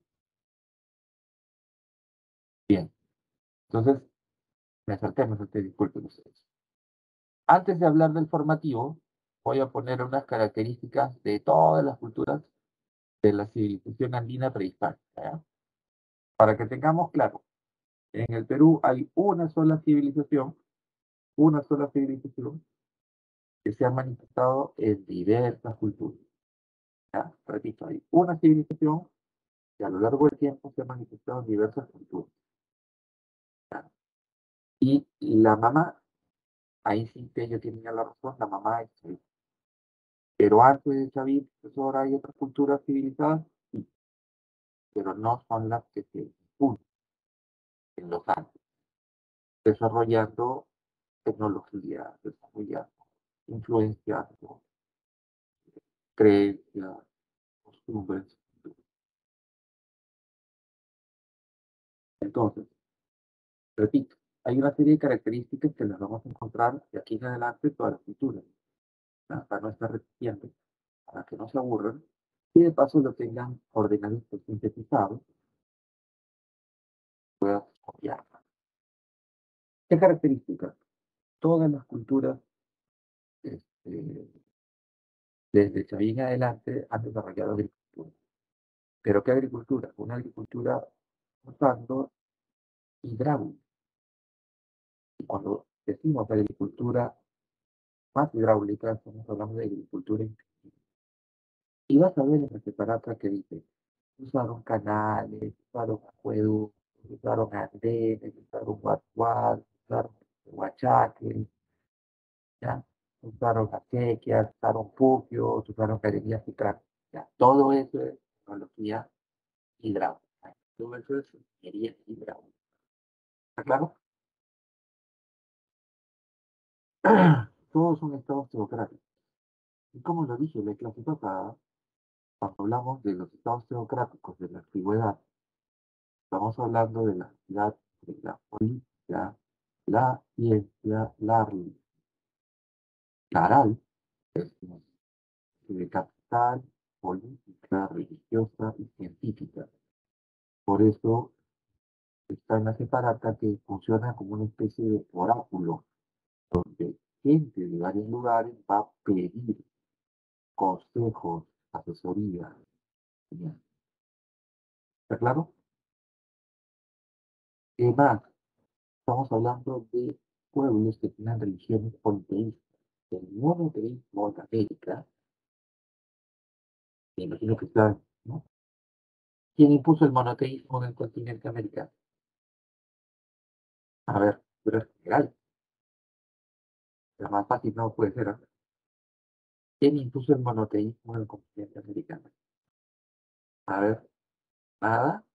Bien, entonces me salté, disculpen ustedes. Antes de hablar del formativo, voy a poner unas características de todas las culturas de la civilización andina prehispánica, ¿ya? Para que tengamos claro, en el Perú hay una sola civilización que se ha manifestado en diversas culturas, ¿ya? Repito, hay una civilización que a lo largo del tiempo se ha manifestado en diversas culturas, ¿ya? Y la mamá, ahí sí que ella tenía la razón, la mamá es Chavín. Pero antes de Chavín, pues ahora hay otras culturas civilizadas, sí, pero no son las que se difunden en los Andes, desarrollando tecnología, desarrollando influenciando creencias, costumbres. Entonces, repito, hay una serie de características que las vamos a encontrar de aquí en adelante en todas las culturas, ¿no? Para no estar repitiendo, para que no se aburran, y de paso lo tengan ordenadito, sintetizado, puedan copiar. ¿Qué características? Todas las culturas, este, desde Chavín en adelante, han desarrollado agricultura. ¿Pero qué agricultura? Una agricultura usando hidráulica. Y cuando decimos agricultura más hidráulica, estamos hablando de agricultura intensiva. Y vas a ver en la separata que dice, usaron canales, usaron acueductos, usaron andenes, usaron guaguas, usaron huachaques, ¿ya? Usaron acequias, usaron puquios, usaron galerías y tramos. Ya, todo eso es tecnología hidráulica. Todo eso es ingeniería hidráulica. ¿Está claro? Todos son estados teocráticos. Y como lo dije, la clase pasada, cuando hablamos de los estados teocráticos de la antigüedad, estamos hablando de la actividad de la política, la ciencia, la religión. Caral es de capital, política, religiosa y científica. Por eso está en la separata que funciona como una especie de oráculo, donde gente de varios lugares va a pedir consejos, asesoría. ¿Ya? ¿Está claro? Más, estamos hablando de pueblos que tienen religiones politeístas. El monoteísmo en América, me imagino que está, ¿no? ¿Quién impuso el monoteísmo en el continente americano? A ver, pero es general, es más fácil no puede ser, ¿no? ¿Quién impuso el monoteísmo en el continente americano? A ver, nada.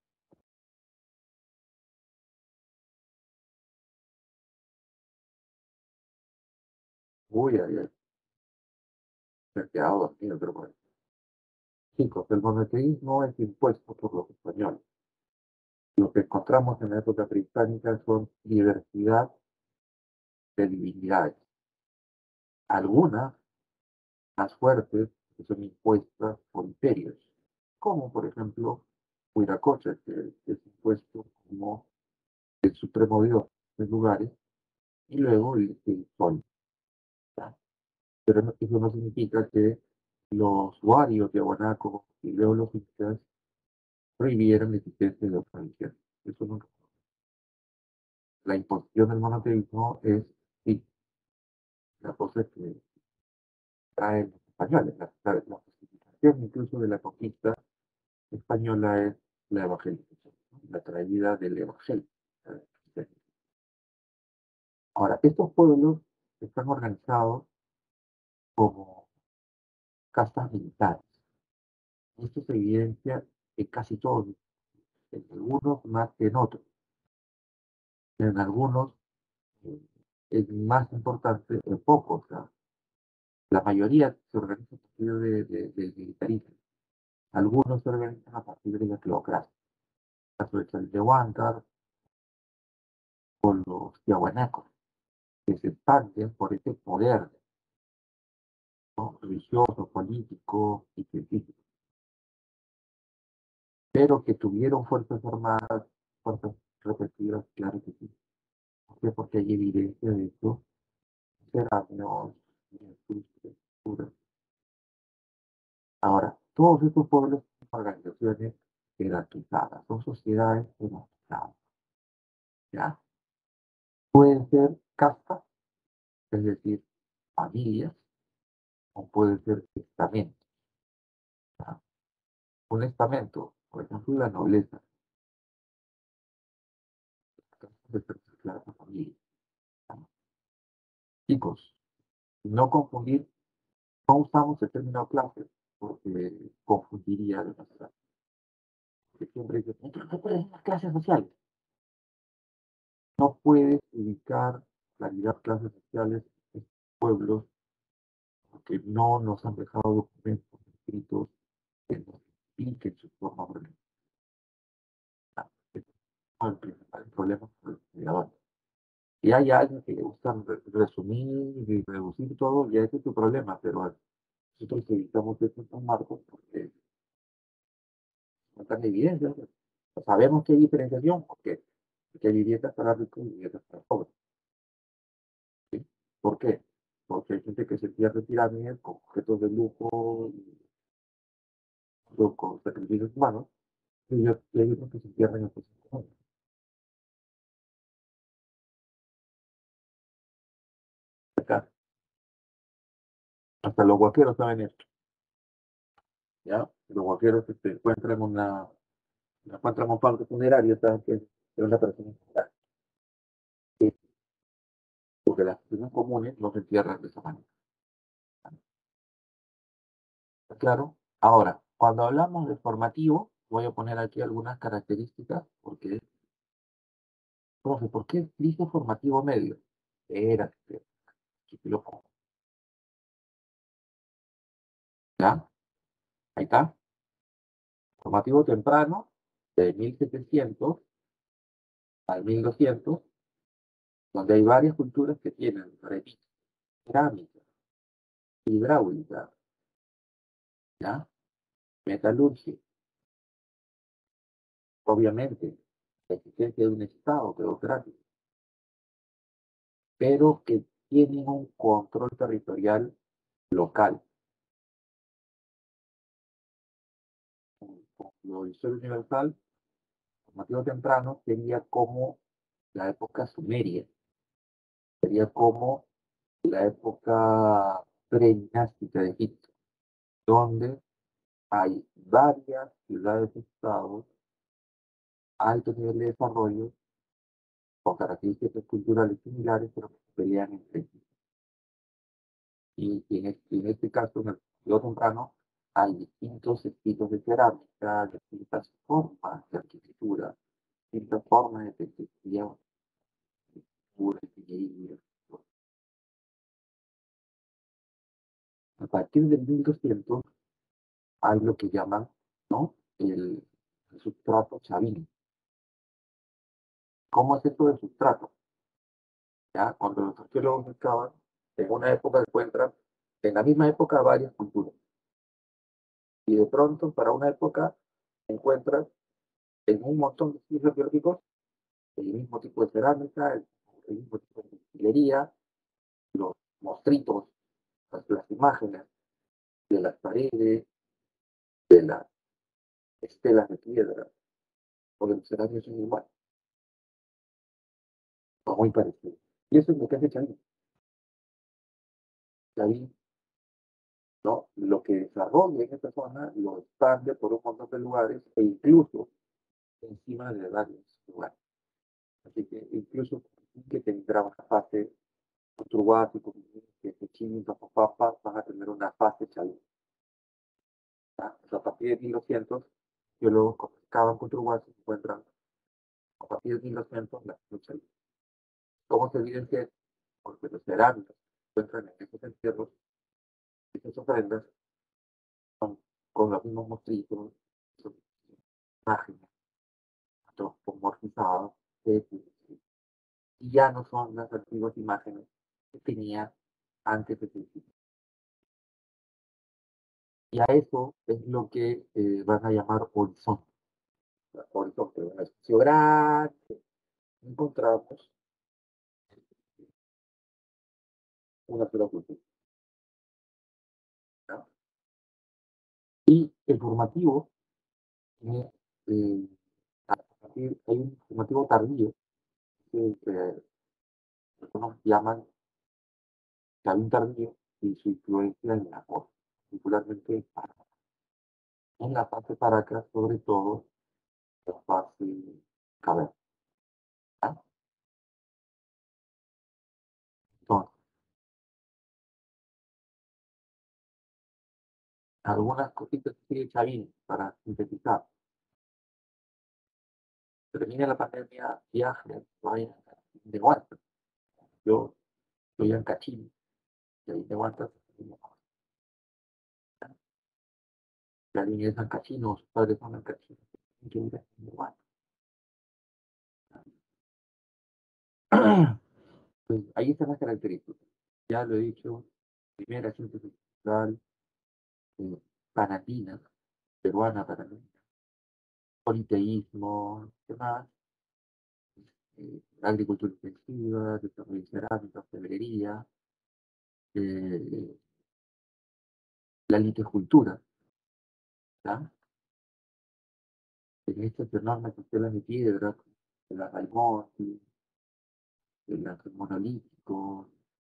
Uy, ay, ay, me he quedado dormido, pero bueno. Chicos, el monoteísmo es impuesto por los españoles. Lo que encontramos en la época prehispánica son diversidad de divinidades. Algunas más fuertes que son impuestas por imperios, como por ejemplo Huiracocha, que es impuesto como el supremo dios de lugares, y luego el sol. ¿Ya? Pero eso no significa que los warios de Aguanaco y luego los incas prohibieran la existencia de otra religión. Eso no. La imposición del monoteísmo es, sí, la cosa que traen los españoles. La justificación incluso de la conquista española es la evangelización, ¿no? La traída del evangelio. Ahora, estos pueblos están organizados como castas militares. Esto se evidencia en casi todos, en algunos más que en otros. En algunos eh, es más importante, en pocos. O sea, la mayoría se organiza a partir del militarismo. Algunos se organizan a partir de la teocracia. El caso de Chaldehuáncar o los tiahuanacos, que se expanden por ese poder, ¿no? Religioso, político y científico, pero que tuvieron fuerzas armadas, fuerzas represivas, claro que sí. ¿Por qué? Porque hay evidencia de eso, cerámeos, esculturas. Ahora, todos estos pueblos son organizaciones jerarquizadas, son sociedades jerarquizadas, ¿ya? Pueden ser castas, es decir, familias, o pueden ser estamentos, ¿ya? Un estamento, por ejemplo, la nobleza, de clase familia. Chicos, no confundir, no usamos el término clase porque confundiría demasiado. Porque siempre dicen, entonces, ¿qué pueden las clases sociales? No puedes ubicar claridad clases sociales en pueblos que no nos han dejado documentos escritos que nos expliquen su forma organizacional. Ese es el principal problema con los estudiadores. Si hay alguien que le gusta resumir y reducir todo, ya ese es su problema, pero nosotros evitamos estos marcos porque no están evidencias. Sabemos que hay diferenciación porque hay viviendas para ricos y viviendas para pobres. ¿Sí? ¿Por qué? Porque hay gente que se pierde pirámides con objetos de lujo con sacrificios humanos y hay otros que se pierden en cosas comunes. Acá, hasta los guaqueros saben esto, ¿ya? Los guaqueros que se encuentran en una encuentran un parque funerario, ¿saben qué? es una persona integral, eh, porque las personas comunes no se entierran de esa manera. ¿Está claro? Ahora, cuando hablamos de formativo, voy a poner aquí algunas características, porque, profe, ¿por qué dice formativo medio? Espérate, aquí te lo pongo. ¿Ya? Ahí está. Formativo temprano, de 1700 al 1200, donde hay varias culturas que tienen, repito, cerámica, hidráulica, ¿ya? Metalurgia, obviamente, la existencia de un Estado teocrático, pero que tienen un control territorial local. Como historia universal, formativo temprano sería como la época sumeria, sería como la época predinástica de Egipto, donde hay varias ciudades-estados, alto nivel de desarrollo, con características culturales similares, pero que se pelean entre sí. En este caso, en el periodo temprano, hay distintos estilos de cerámica, distintas formas de arquitectura, distintas formas de textilería, de ingeniería. A partir del 1200 hay lo que llaman, ¿no?, el sustrato chavín. ¿Cómo es esto del sustrato? ¿Ya? Cuando los arqueólogos buscaban, en una época encuentran, en la misma época, varias culturas. Y de pronto, para una época, encuentran en un montón de sitios arqueológicos el mismo tipo de cerámica, el mismo tipo de textilería, los mostritos, las imágenes de las paredes, de las estelas de piedra, o de los cerámicos son iguales, o muy parecidos. Y eso es lo que hace Chavín. Chavín, ¿no?, lo que desarrolla en esta zona lo expande por un montón de lugares e incluso encima de varios lugares. Así que incluso que tendrá una fase Turguasi, que Chini, Papapapa, van a tener una fase Chavín. O sea, a partir de 1200, geólogos excavan con Turguasi y encuentran a partir de 1200 la lucha libre. ¿Cómo se evidencia esto? Porque los cerámicos que se encuentran en esos entierros, esas ofrendas, son con los mismos mostritos, son imágenes antropomorfizadas, y ya no son las antiguas imágenes que tenía antes de principio. Y a eso es lo que van a llamar horizonte. Horizonte, una espacio grande, encontramos una sola cultura, ¿no? Y el formativo tiene, eh, hay un formativo tardío que algunos llaman Sabín tardío y su influencia en la voz, particularmente en la fase Paracas, sobre todo la fase caverna. Entonces, algunas cositas que sigue Chavín para sintetizar. Termina la pandemia, viaje, vaya de Huantas. Yo soy en Cachín, y ahí de Huantas, la línea de San Cachino, sus padres son San Cachino, que ir a Huantas. Pues ahí están las características. Ya lo he dicho, primera síntesis cultural, eh, panatina, peruana panatina, politeísmo, ¿qué más? Agricultura intensiva, desarrollo de cerámica, orfebrería, eh, la litoescultura, ¿ya? En estas enormes estelas de piedra, de la Raimondi, de la monolítico,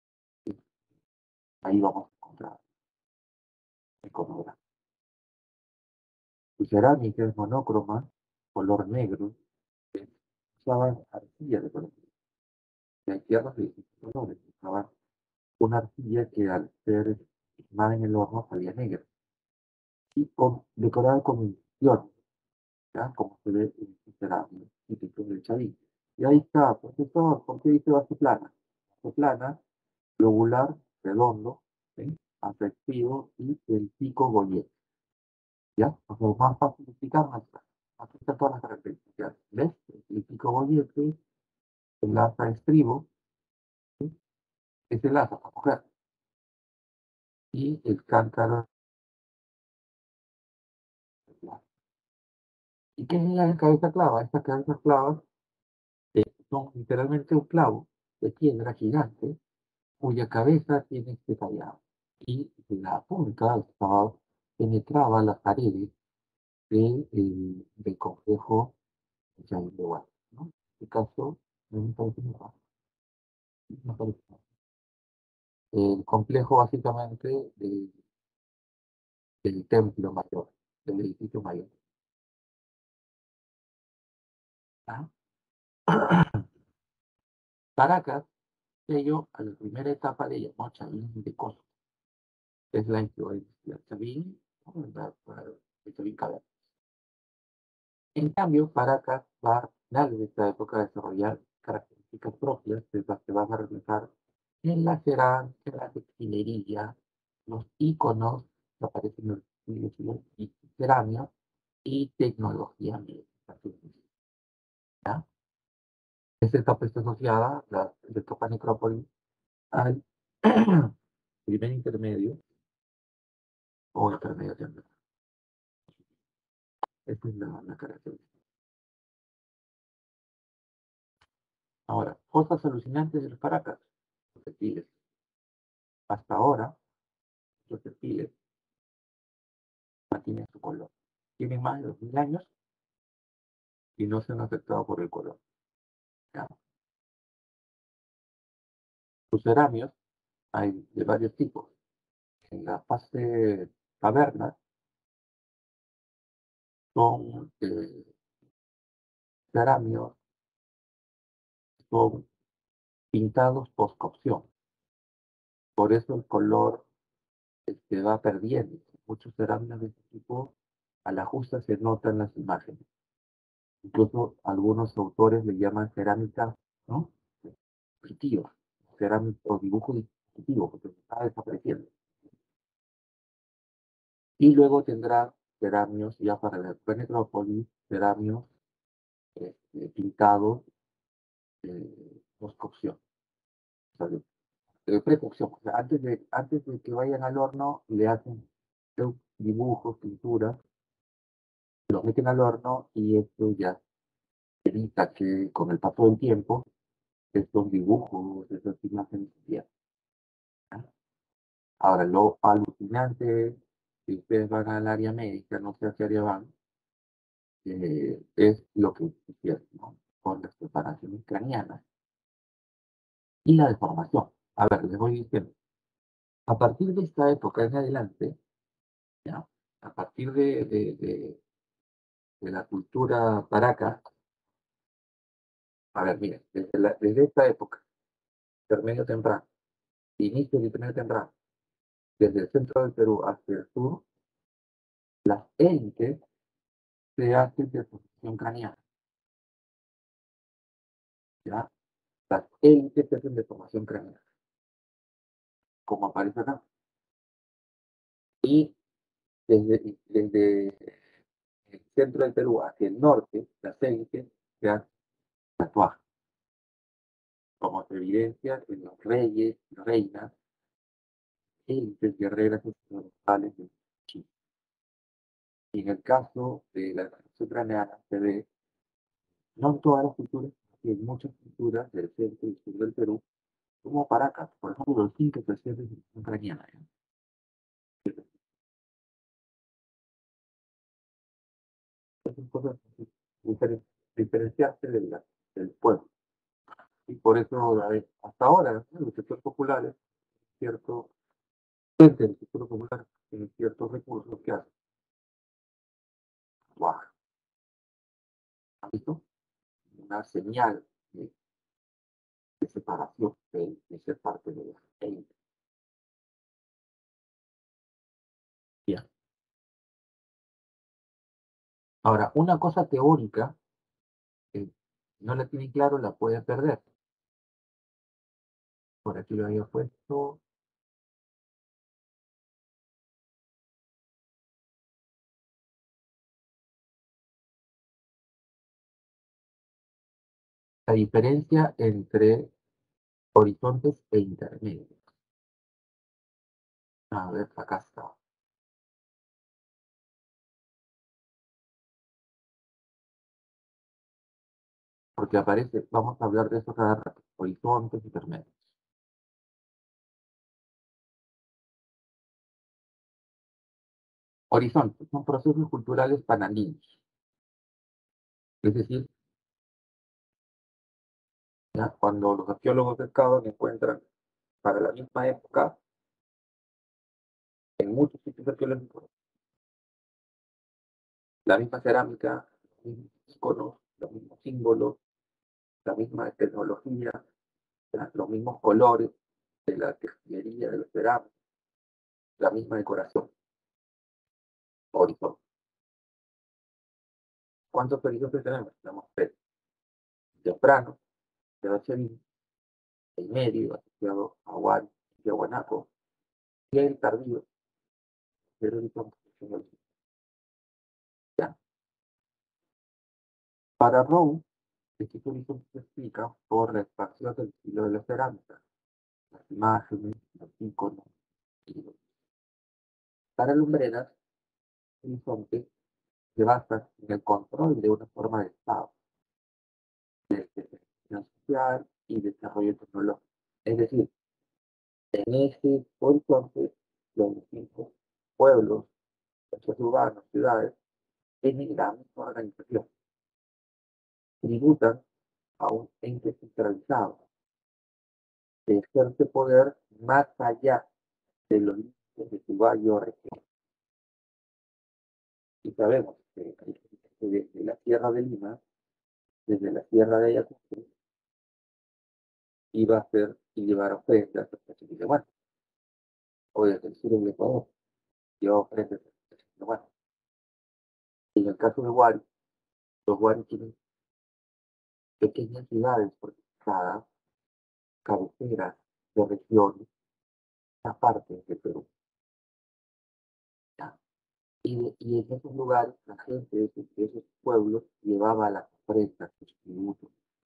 ahí vamos a encontrar iconografía. Su cerámica es monócroma, color negro, usaban arcilla de colores. Hay tierras de distintos colores. Usaban una arcilla que al ser quemada en el horno salía negra y decorada con inscripciones, ¿ya? Como se ve en este típico del Chavín. Y ahí está, profesor, ¿por qué dice base plana? Base plana, globular, redondo, ¿sí? Atractivo y el pico Goyer, ¿ya? O sea, más fácil de explicar, más claro. Aquí están todas las características. ¿Ves? El pico Goyer, el asa estribo, ¿sí? Es el asa para coger. Y el cántaro. ¿Y qué es la cabeza clava? Estas cabezas clavas son literalmente un clavo de piedra gigante cuya cabeza tiene este tallado. Y la punta penetraba las paredes del complejo Jaime de Guay, ¿no? En este caso, no me parece muy raro, me parece raro. El complejo básicamente del templo mayor, del edificio mayor. ¿Ah? Caracas, ello a la primera etapa le llamó Chavín de Costa, que es la influencia Chavín, ¿no? El Chavín Caber. En cambio, Paracas va a finales de esta época a desarrollar características propias, de las que van a reflejar en la cerámica, en la textilería, los iconos que aparecen en los siglos y cerámica y tecnología médica. ¿Ya? Esta etapa está asociada, la de Topa Necrópolis, al primer intermedio o intermedio temprano. Esta es la característica. Ahora, cosas alucinantes de los Paracas, los textiles. Hasta ahora, los textiles mantienen su color. Tienen más de 2000 años y no se han afectado por el color. ¿Ya? Los ceramios hay de varios tipos. En la fase caverna son ceramios, son pintados post-cocción. Por eso el color se va perdiendo. Muchos cerámicos de este tipo a la justa se notan las imágenes. Incluso algunos autores le llaman cerámica, ¿no? Dispositiva, cerámica o dibujo dispositivo, porque está desapareciendo. Y luego tendrá ceramios ya para la necrópolis, ceramios pintados post-cocción, o sea, de precocción. O sea, antes de que vayan al horno, le hacen dibujos, pinturas, los meten al horno y esto ya evita que con el paso del tiempo estos dibujos, esas imágenes se pierdan. Ahora, lo alucinante, si ustedes van al área médica, no sé a qué área van, es lo que hicieron, ¿no? Con las preparaciones craneanas y la deformación. A ver, les voy diciendo, a partir de esta época en adelante, ¿ya? A partir de la cultura paraca, a ver, miren, desde esta época, intermedio temprano, inicio del intermedio temprano, desde el centro del Perú hacia el sur, las élites se hacen de posición craneana, ¿ya? Las élites se hacen de formación craneana, como aparece acá. Y desde el centro del Perú hacia el norte, las élites se hacen tatuajes, como se evidencia en los reyes y reinas, élites guerreras occidentales de Chile. Y en el caso de la cultura ucraniana se ve, no en todas las culturas, sino en muchas culturas del centro y sur del Perú, como Paracas, por ejemplo, los 5 presidentes de la ucraniana. Es importante diferenciarse del pueblo. Y por eso, hasta ahora, ¿no? Los sectores populares, cierto, frente al sector popular, tienen ciertos recursos que hacen. ¡Guau! ¿Han visto? una señal de separación, de ser parte de la élite. Bien. Ahora, una cosa teórica, que no la tienen claro, la puede perder. Por aquí lo había puesto. La diferencia entre horizontes e intermedios. A ver, acá está. Porque aparece, vamos a hablar de eso cada rato. Horizontes, intermedios. Horizontes son procesos culturales panandinos. Es decir, ya, cuando los arqueólogos excavan encuentran para la misma época, en muchos sitios arqueológicos, la misma cerámica, los mismos iconos, los mismos símbolos, la misma tecnología, ¿ya? Los mismos colores de la textilería, de la cerámica, la misma decoración. Horizonte. ¿Cuántos horizontes tenemos? Tenemos tres. Temprano, de Bachelín, el medio, asociado a Huari y a Guanaco, y el tardío, del horizonte. ¿Ya? Para Rowe, este horizonte se explica por la expansión del estilo de la cerámica, las imágenes, los iconos. Para Lumbreras, el horizonte se basa en el control de una forma de Estado, de especialización social y desarrollo tecnológico. Es decir, en ese horizonte, los distintos pueblos, centros urbanos, ciudades, tienen la misma organización, tributan a un ente centralizado, que ejerce poder más allá de los límites de su valle o región. Y sabemos que desde la Sierra de Lima, desde la Sierra de Ayacucho, iba a hacer y llevar ofrendas a Chile. Bueno, o desde el sur del Ecuador, lleva ofrendas a Chile. Bueno, en el caso de Huari, los Huari tienen pequeñas ciudades fortificadas, cabeceras de regiones, aparte de Perú. ¿Ya? Y en esos lugares, la gente de esos pueblos llevaba las ofrendas, los tributos.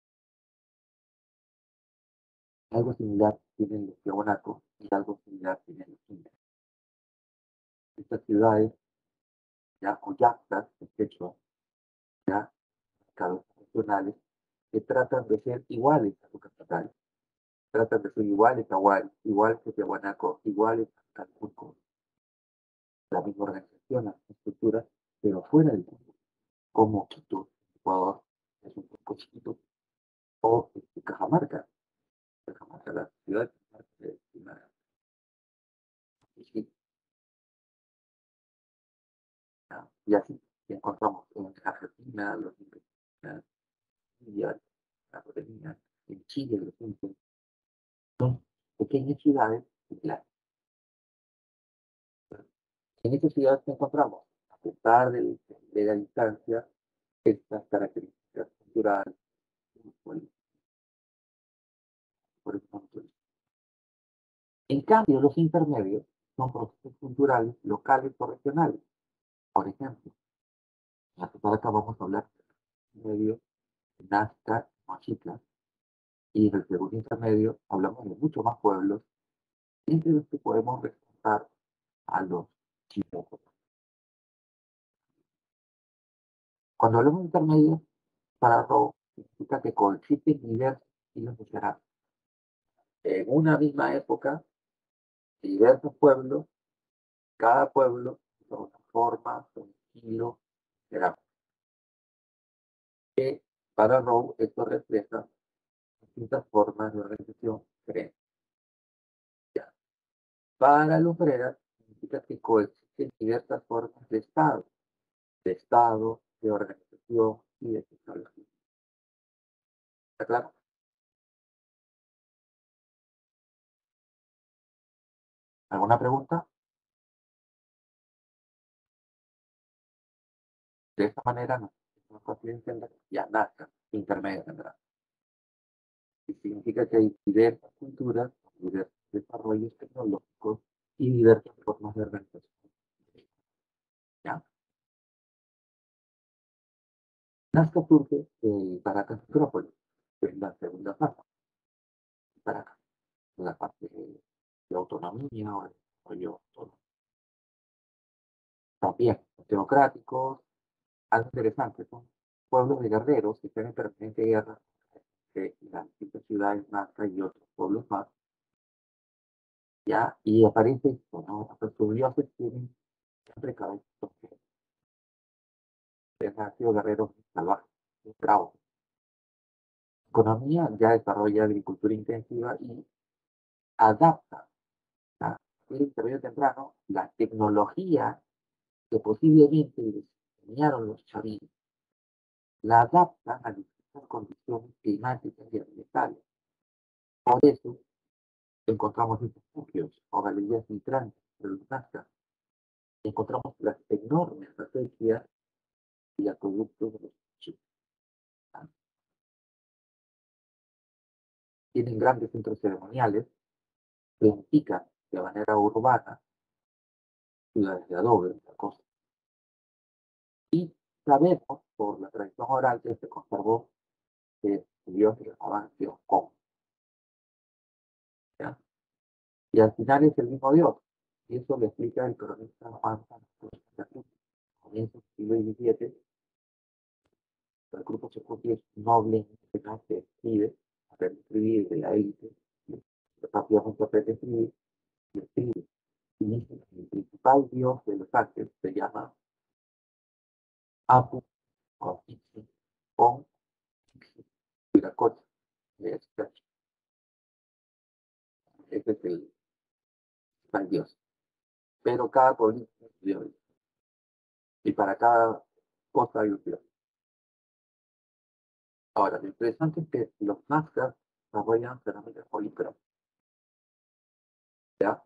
Algo similar tienen los tiahuanacos y algo similar tienen los incas. Estas ciudades, ya, o yactas, de hecho, ya, cabezas regionales, que tratan de ser iguales a su capital, tratan de ser iguales a Huari, iguales que Tiahuanaco, iguales a Calcuco, la misma organización, la misma estructura, pero fuera del Cusco, como Quito, Ecuador, es un poco chiquito, o Cajamarca, Cajamarca, la ciudad de una, y así encontramos en Argentina, los indígenas, India, la proteína, en Chile, los incas, son pequeñas ciudades similares. En estas ciudades que encontramos, a pesar de la distancia, estas características culturales, por ejemplo. En cambio, los intermedios son procesos culturales locales o regionales. Por ejemplo, nosotros acá vamos a hablar de medio de Nazca, Mochica, y del Perú intermedio hablamos de muchos más pueblos, entre los que podemos rescatar a los chicos. Cuando hablamos de intermedios, para Rowe significa que coexisten diversos estilos de cerámica. En una misma época, diversos pueblos, cada pueblo con una forma, con un estilo cerámico. Que para Rowe esto refleja distintas formas de organización diferentes. Para Lumbreras significa que coexisten diversas formas de Estado, de organización y de tecnología. ¿Está claro? ¿Alguna pregunta? De esta manera nos fácil entender ya Nazca, intermedio tendrá. Y significa que hay diversas culturas, diversos desarrollos tecnológicos y diversas formas de organización. ¿Ya? Nazca surge de Caracas Metrópolis, que es la segunda fase de Caracas, la parte de autonomía o de desarrollo autónomo. También democráticos, algo interesante, son pueblos de guerreros que están en permanente guerra de las distintas ciudades Nazca y otros pueblos más, ¿ya? Y aparece esto, ¿no? Hasta sus dioses tienen siempre cabezas que han sido guerreros salvajes, bravos. Economía ya desarrolla agricultura intensiva y adapta a el desarrollo temprano la tecnología que posiblemente diseñaron los chavinos, la adaptan a distintas condiciones climáticas y ambientales. Por eso encontramos estos núcleos o galerías migrantes de los Nazca, encontramos las enormes acequias y acueductos de los chicos. Tienen grandes centros ceremoniales, planifican de manera urbana ciudades de adobe, de la costa. Y sabemos por la tradición oral que se conservó que Dios se llamaban Dios con. ¿Ya? Y al final es el mismo Dios. Y eso lo explica el cronista Juan Santos comienza del siglo XVII. El grupo Checoslovaquia es noble que escribe, aprende a escribir de la élite, rápidamente aprende a escribir y escribe. Y dice que el principal Dios de los ángeles se llama Apu con Ixi, con Ixi, Viracocha. Ese es el principal Dios. Pero cada pueblito es un Dios. Y para cada cosa hay un Dios. Ahora, lo interesante es que los nazcas desarrollan fenómenos polícronos. ¿Ya?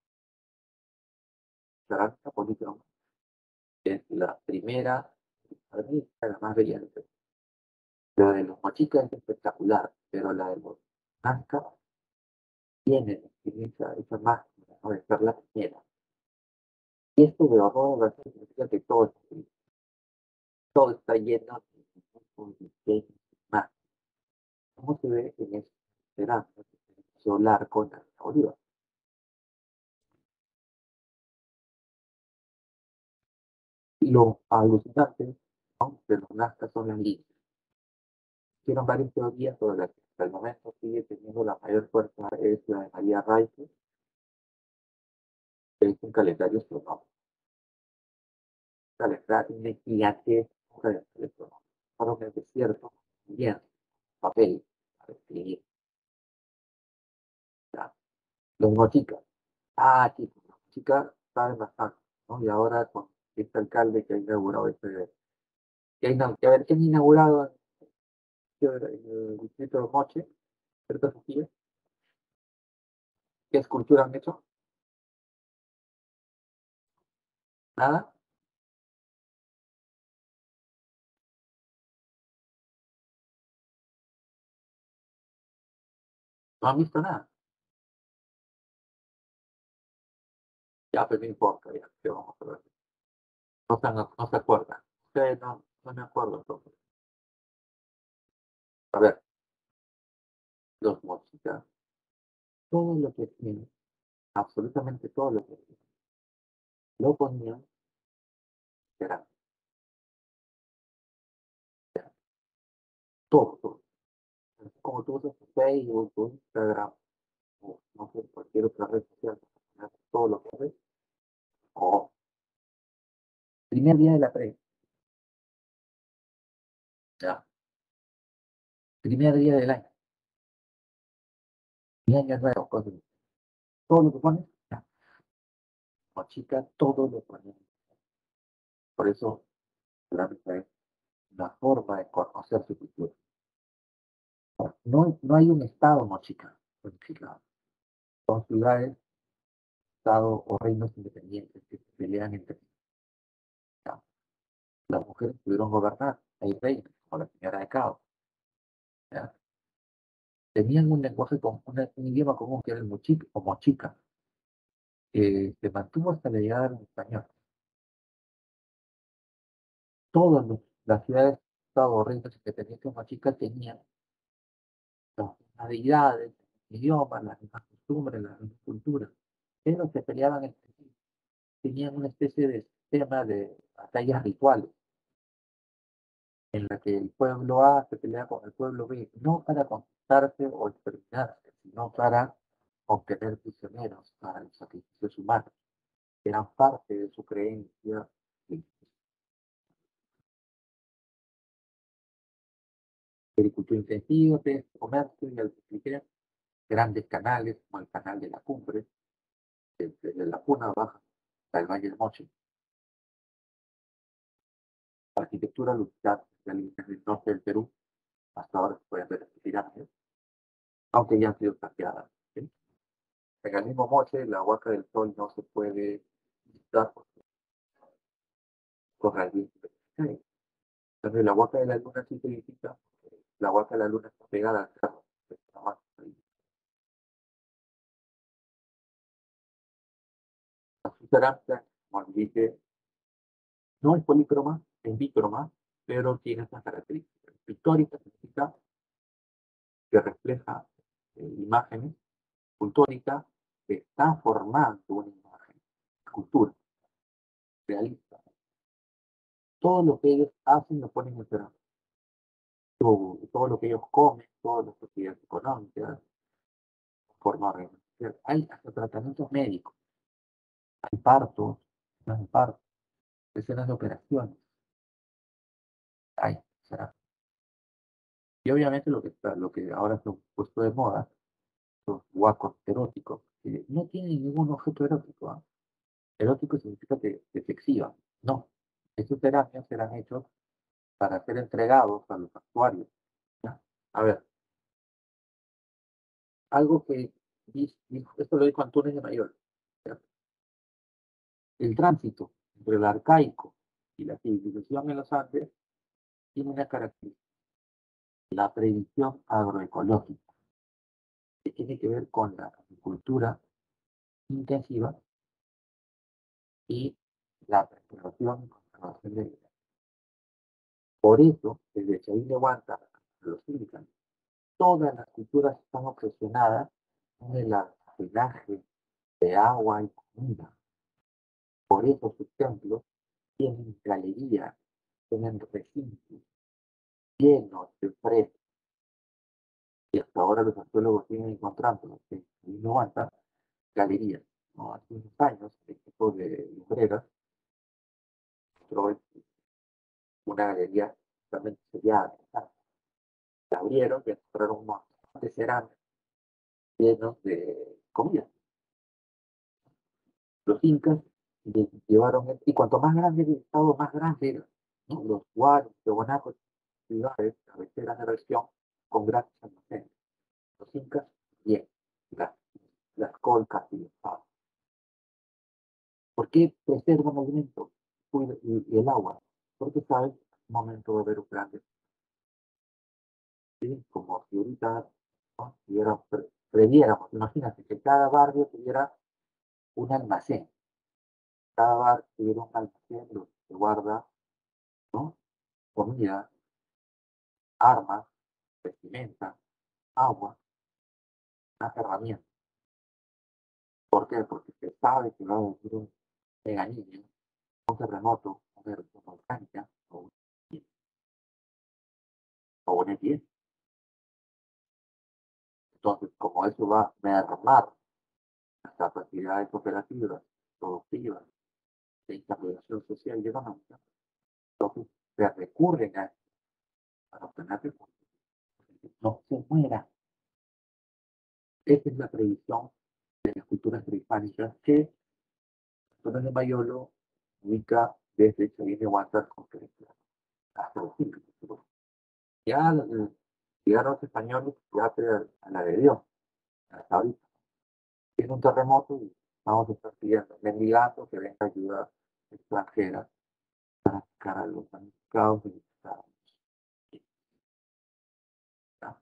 Cerámica polícroma es la primera, para mí, la más brillante. La de los mochicas es espectacular, pero la de los nazcas tiene esa máquina, ¿no? De ser la primera. Y esto de horror significa que todo está lleno de diseños más. ¿Cómo se ve en esta cerámica solar con la oliva? Lo alucinante, ¿no? De los nazcas son las líneas. Hicieron varias teorías sobre las que hasta el momento sigue teniendo la mayor fuerza, es la de María Reich, que es un calendario astronómico. Calendario de gigantesco calendario astronómico. Para un desierto, bien, papel, para escribir. ¿Ya? Los mochicas. Ah, chicos, los mochicas saben bastante, ¿no? Y ahora con este alcalde que ha inaugurado que a ver, ¿quién ha inaugurado el distrito de Moche, cerca de Trujillo? ¿Qué escultura han hecho? Nada, no han visto nada. Ya, pero no importa, ya, ¿qué vamos a ver? No se acuerdan. Ustedes no me acuerdo entonces. A ver, los mochicas, todo lo que tienen, absolutamente todo lo que tienen, lo ponían, era todo, todo. Como tú usas tu Facebook, tu Instagram, o no sé, cualquier otra red social, todo lo que ves, o primer día de la prensa, ya, primer día del año, mi año nuevo, cosas, todo lo que pones, ya, mochica, todo lo ponen. Por eso, la prensa es una forma de conocer su cultura. no hay un estado mochica unificado. Son ciudades, estados o reinos independientes que se pelean entre sí. Las mujeres pudieron gobernar, hay reyes, como la señora de Cao. ¿Ya? Tenían un lenguaje común, un idioma común que era el mochica, o mochica, que se mantuvo hasta la llegada del español. Todas las ciudades, estados o reinos independientes mochica tenían las mismas deidades, los idiomas, las mismas costumbres, las mismas culturas, pero se peleaban entre sí. Tenían una especie de sistema de batallas rituales en la que el pueblo A se pelea con el pueblo B, no para conquistarse o exterminarse, sino para obtener prisioneros para los sacrificios humanos, que eran parte de su creencia. Agricultura intensiva, pesca, comercio y agricultura, grandes canales como el canal de la Cumbre, desde la Puna Baja hasta el Valle del Moche, arquitectura luchar del norte del Perú, hasta ahora se pueden ver las pirámides, aunque ya han sido saqueadas. ¿Sí? En el mismo Moche, la Huaca del Sol no se puede visitar por las vías superficiales. Entonces, la Huaca de la Luna sí se visita, la Huaca de la Luna está pegada al cerro. La cerámica, como dije, no es polícroma, es bícroma, pero tiene estas características. Pictórica significa que refleja imágenes, cultórica, que está formando una imagen, cultura, realista. Todo lo que ellos hacen lo ponen en cerámica. Todo lo que ellos comen, todas las actividades económicas, forma organización. Hay hasta tratamientos médicos, hay partos, escenas de parto, escenas de operaciones, hay cerámica. Y obviamente lo que ahora se ha puesto de moda, los guacos eróticos, que no tienen ningún objeto erótico. ¿Ah? Erótico significa que se exhiban. No, estos terapias serán hechos para ser entregados a los actuarios. ¿Ya? A ver, algo que esto lo dijo Antunes de Mayor. ¿Ya? El tránsito entre el arcaico y la civilización en los Andes tiene una característica, la previsión agroecológica, que tiene que ver con la agricultura intensiva y la preservación y conservación de vida. Por eso, desde Chavín de Huanta a los incas, todas las culturas están obsesionadas con el almacenaje de agua y comida. Por eso sus templos tienen galerías, tienen recintos llenos de frescos. Y hasta ahora los arqueólogos siguen encontrando en Chavín de Huanta galerías. ¿No? Hace unos años, el equipo de Lumbreras encontró una galería totalmente sellada. La abrieron y encontraron un montón de cerámica llenos de comida. Los incas llevaron, y cuanto más grande el estado, más grande era. ¿No? Los huaros, los guanacos, ciudades, cabeceras de región, con grandes almacenes. Los incas, bien, las, las colcas y los estados. ¿Por qué preservan alimentos y el agua? Porque saben que en un momento va a haber un gran desastre. ¿Sí? Como si ahorita, ¿no? Previéramos, imagínate que cada barrio tuviera un almacén, cada barrio tuviera un almacén donde se guarda, ¿no? Comida, armas, vestimenta, agua, una herramienta. ¿Por qué? Porque se sabe que va a venir un mega niño, un terremoto, una erupción volcánica o una epidemia. Entonces, como eso va a mermar las capacidades operativas, productivas, de interrelación social y económica, entonces se recurren a para obtener recursos. No se muera. Esa es la previsión de las culturas prehispánicas que Antonio de Mayolo ubica desde Chavín de Huántar con hasta los Incas. Ya Llegaron los españoles ya a la de Dios, hasta ahorita. Tiene un terremoto y vamos a estar pidiendo, mendigando que venga ayuda extranjera para sacar a los damnificados del Estado. ¿Ya?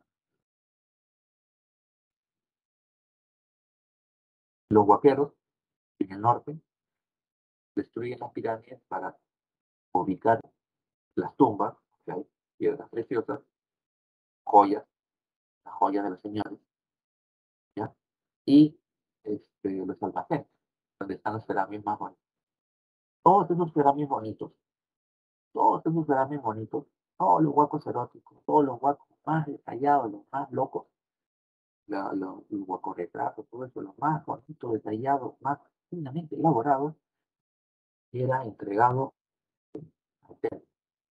Los huaqueros en el norte destruyen las pirámides para ubicar las tumbas, que hay piedras preciosas, joyas, las joyas de los señores, ¿ya? Y los almacenes, donde están los cerámicos más bonitos. Todos esos cerámicos bonitos, todos esos cerámicos bonitos, todos los huacos eróticos, todos los huacos más detallados, los más locos, los huacorretratos, todo eso, los más bonitos, detallados, más finamente elaborados, era entregado al templo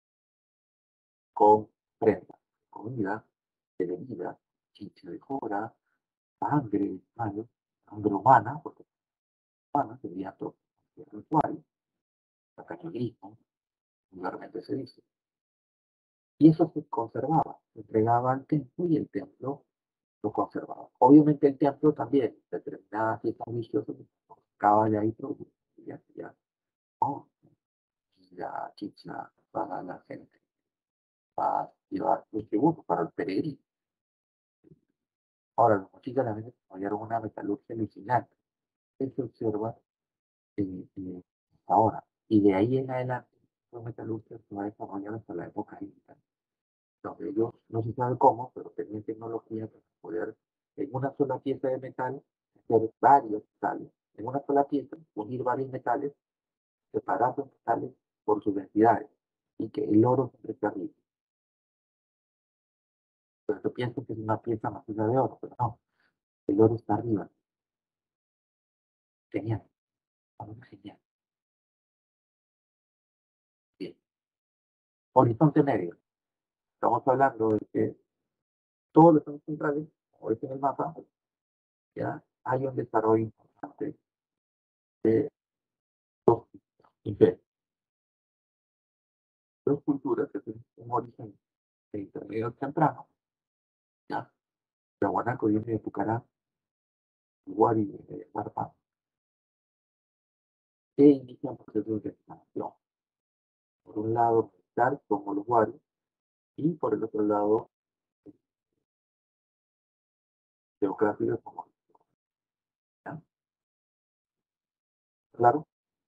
con prenda, comida, de bebida, chicha de jora, sangre, sangre humana, porque humana sería todo el ritual, la cañonismo, vulgarmente se dice. Y eso se conservaba, se entregaba al templo y el templo lo conservaba. Obviamente el templo también, determinadas fiestas religiosas, sacaba de ahí productos, ya, ¿no? La chicha para la gente, para llevar los tributos para el peregrino. Ahora, los mochicas también desarrollaron una metalurgia alucinante que se observa eh, ahora. Y de ahí en adelante, la metalurgia se va desarrollando hasta la época digital, donde ellos no se sabe cómo, pero tenían tecnología para poder en una sola pieza de metal hacer varios metales. En una sola pieza, unir varios metales, separar los metales por sus densidades y que el oro siempre esté arriba. Pero yo pienso que es una pieza maciza de oro, pero no, el oro está arriba. Genial, algo genial. Bien. Horizonte medio. Estamos hablando de que todos los zonas centrales, como ves en el mapa, ya hay un desarrollo importante de dos imperios, dos culturas que tienen un origen de intermedio temprano, ya. Tiahuanaco viene de Pucará, Iguari de Marpa, e inician procesos de expansión. Por un lado, militar, como los Wari, y por el otro lado, geográfico, como ¿ya? Claro,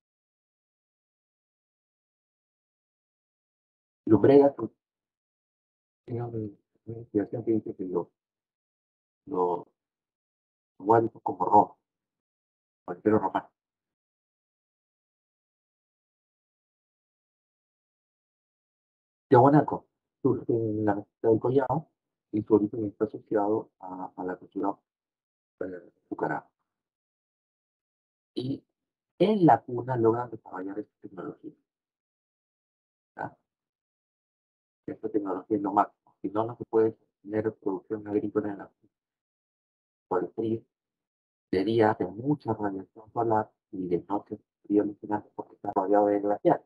Lumbrega tiene una investigación que dice que los Wari son como Roma, o el Imperio Romano. Tiahuanaco surge en la meseta del Collao y su origen está asociado a la cultura Pucará. Y en la cuna logran desarrollar esta tecnología. ¿Ya? Esta tecnología es lo máximo. Si no, no se puede tener producción agrícola en la por el frío. De día hace mucha radiación solar y de noche frío alucinante porque está rodeado de glaciares.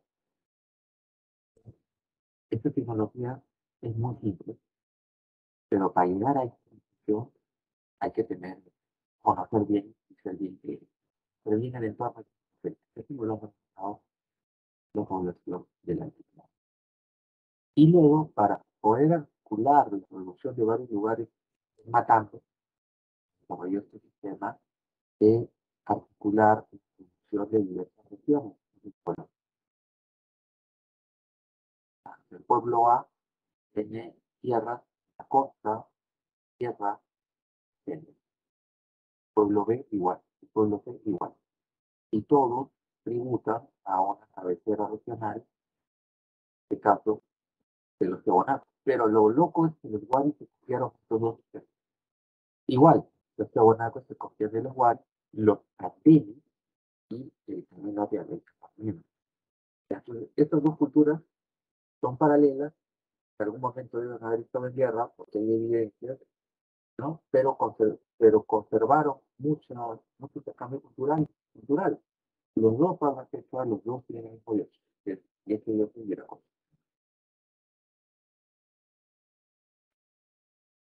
Esta tecnología es muy simple, pero para llegar a esta función hay que tener, conocer bien y ser bien creíble. Pero bien el entorno, es como lo hemos manejado la población de la antigüedad. Y luego, para poder articular la producción de varios lugares matando, desarrolló este sistema de articular la producción de diversas regiones. Bueno, el pueblo A tiene tierra, la costa, tierra, tiene. Pueblo B igual, el pueblo C igual. Y todos tributan a una cabecera regional, en este caso de los Tiahuanaco. Pero lo loco es que los Guaris se cogieron estos dos sistemas. Igual, los Tiahuanacos se cogían de los Guaris, los Andenes y también los de América. Entonces, estas dos culturas son paralelas, en algún momento deben haber estado en guerra, porque hay evidencias, ¿no? Pero conservaron mucho intercambio cultural. Los dos hablan sexual, los dos tienen el mismo Dios. Y eso yo pudiera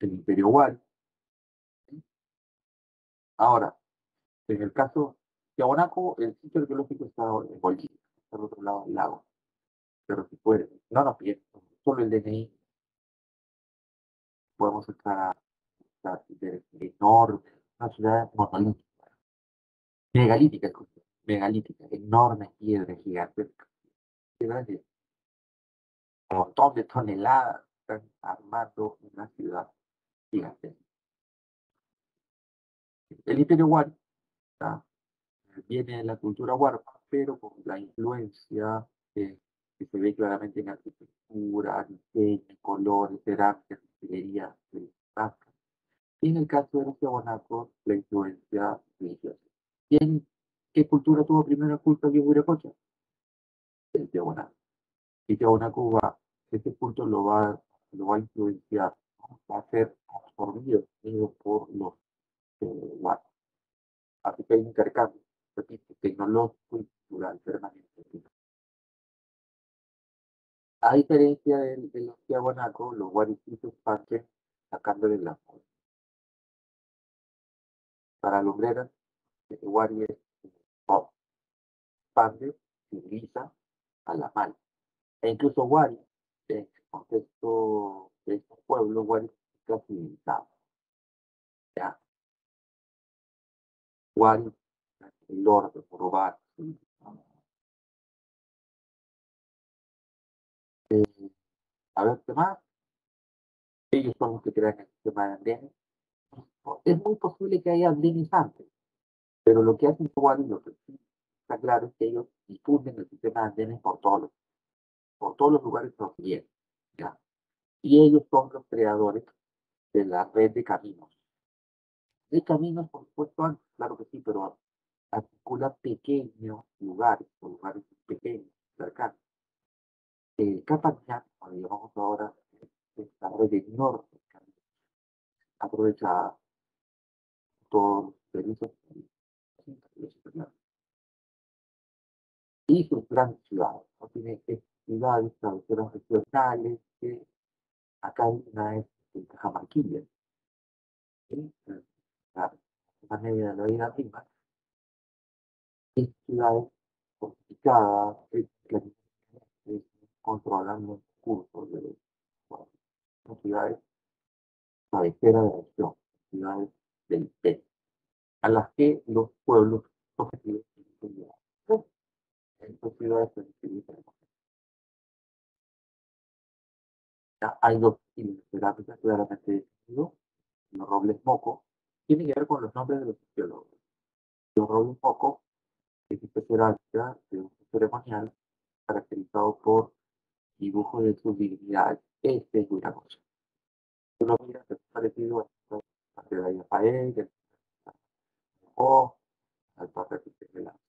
el Imperio Wari. ¿Sí? Ahora, en el caso de Tiahuanaco, el sitio arqueológico está en Bolivia, está al otro lado del lago, pero si puede, no nos piden, solo el DNI, podemos entrar a enorme, una ciudad monolítica, megalítica, escucha, megalítica, enormes piedras gigantescas, piedras de un montón de toneladas, están armando una ciudad gigantesca. El Imperio Wari, ¿tá? Viene de la cultura huarpa, pero con la influencia que se ve claramente en arquitectura, diseño, colores, cerámica, ingeniería, plástica. Y en el caso de los tiahuanacos, la influencia religiosa. ¿Quién, qué cultura tuvo primero culto aquí en Huiracocha? El tiahuanaco. Y tiahuanaco va, ese culto lo va a influenciar, ¿no? Va a ser absorbido por los huarpas. Así que hay un intercambio, repito, tecnológico y cultural permanente. A diferencia de los tiahuanacos, los guarichitos parten sacándole la muerte. Para lumbreras, el guari es pop, pande, civiliza a la mal. E incluso guari, en el contexto de estos pueblos, guari significa civilizado. ¿Ya? Guari, el orden, robar. A ver, ¿qué más? Ellos son los que crean el sistema de andenes. Es muy posible que haya andenes antes, pero lo que hacen los guaris, lo que sí está claro es que ellos difunden el sistema de andenes por todos los lugares que quieren, ¿ya? Y ellos son los creadores de la red de caminos. Hay caminos, por supuesto, antes, claro que sí, pero articula pequeños lugares, o lugares pequeños, cercanos. Capañán, como le llamamos ahora, esta red enorme, aprovecha todos los servicios y sus grandes ciudades, ¿no? Tiene ciudades, cabeceras regionales, que acá hay una es Cajamarquilla, ¿sí? La media de la vida misma, es ciudades complicadas, controlando el curso de bueno, son ciudades cabeceras de región, ciudades del imperio, a las que los pueblos objetivos tienen que llegar. Entonces, estas ciudades se utilizan. Ya hay dos estilos de cerámica claramente definidos, los robles moco, tiene que ver con los nombres de los arqueólogos. Los robles moco es esta cerámica de uso ceremonial caracterizado por dibujos de sus divinidades. Este es Huiracocha. Tú lo miras, es parecido a la de Rafael, el o al Papa que se la.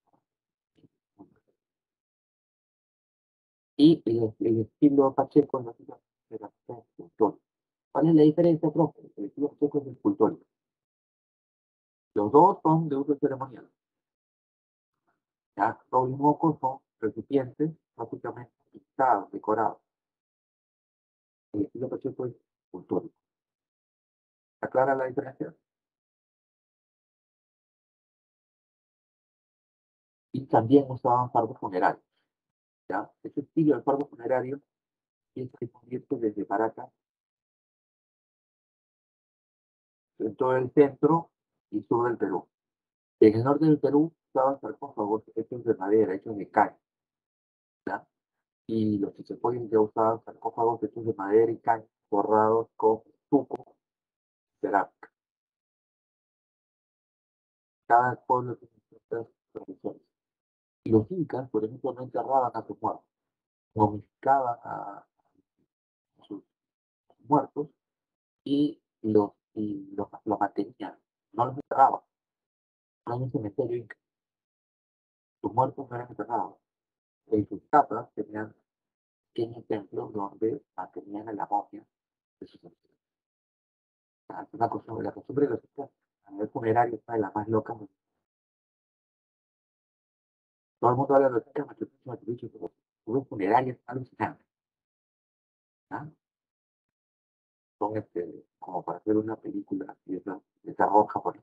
Y el estilo Pacheco no es la escultor. ¿Cuál es la diferencia, profe? El estilo Pacheco es escultórico. Los dos son de uso ceremonial. Ya, los mocos son recipientes básicamente pintados, decorados. El estilo Pacheco es escultórico. ¿Está clara la diferencia? Y también usaban farbos funerarios. ¿Ya? Ese estilo de fardo funerario es descubierto desde Paracas, en todo el centro y sur del Perú. En el norte del Perú usaban sarcófagos hechos de madera, hechos de caña, ¿ya? Y los que se pueden ya usaban sarcófagos hechos de madera y caña, forrados con estuco, cerámica. Cada pueblo tiene ciertas tradiciones. Y los incas, por ejemplo, no enterraban a sus muertos, momificaban a sus muertos y los mantenían, no los enterraban. No hay un cementerio inca, sus muertos no eran enterrados. En sus casas tenían pequeños templos donde mantenían a la momia de sus ancestros. Es una costumbre, la costumbre de los incas a nivel funerario es una de las más locas. Todo el mundo habla de los incas, Machu Picchu, pero los funerarios alucinantes. ¿Ah? son como para hacer una película de esa roja, por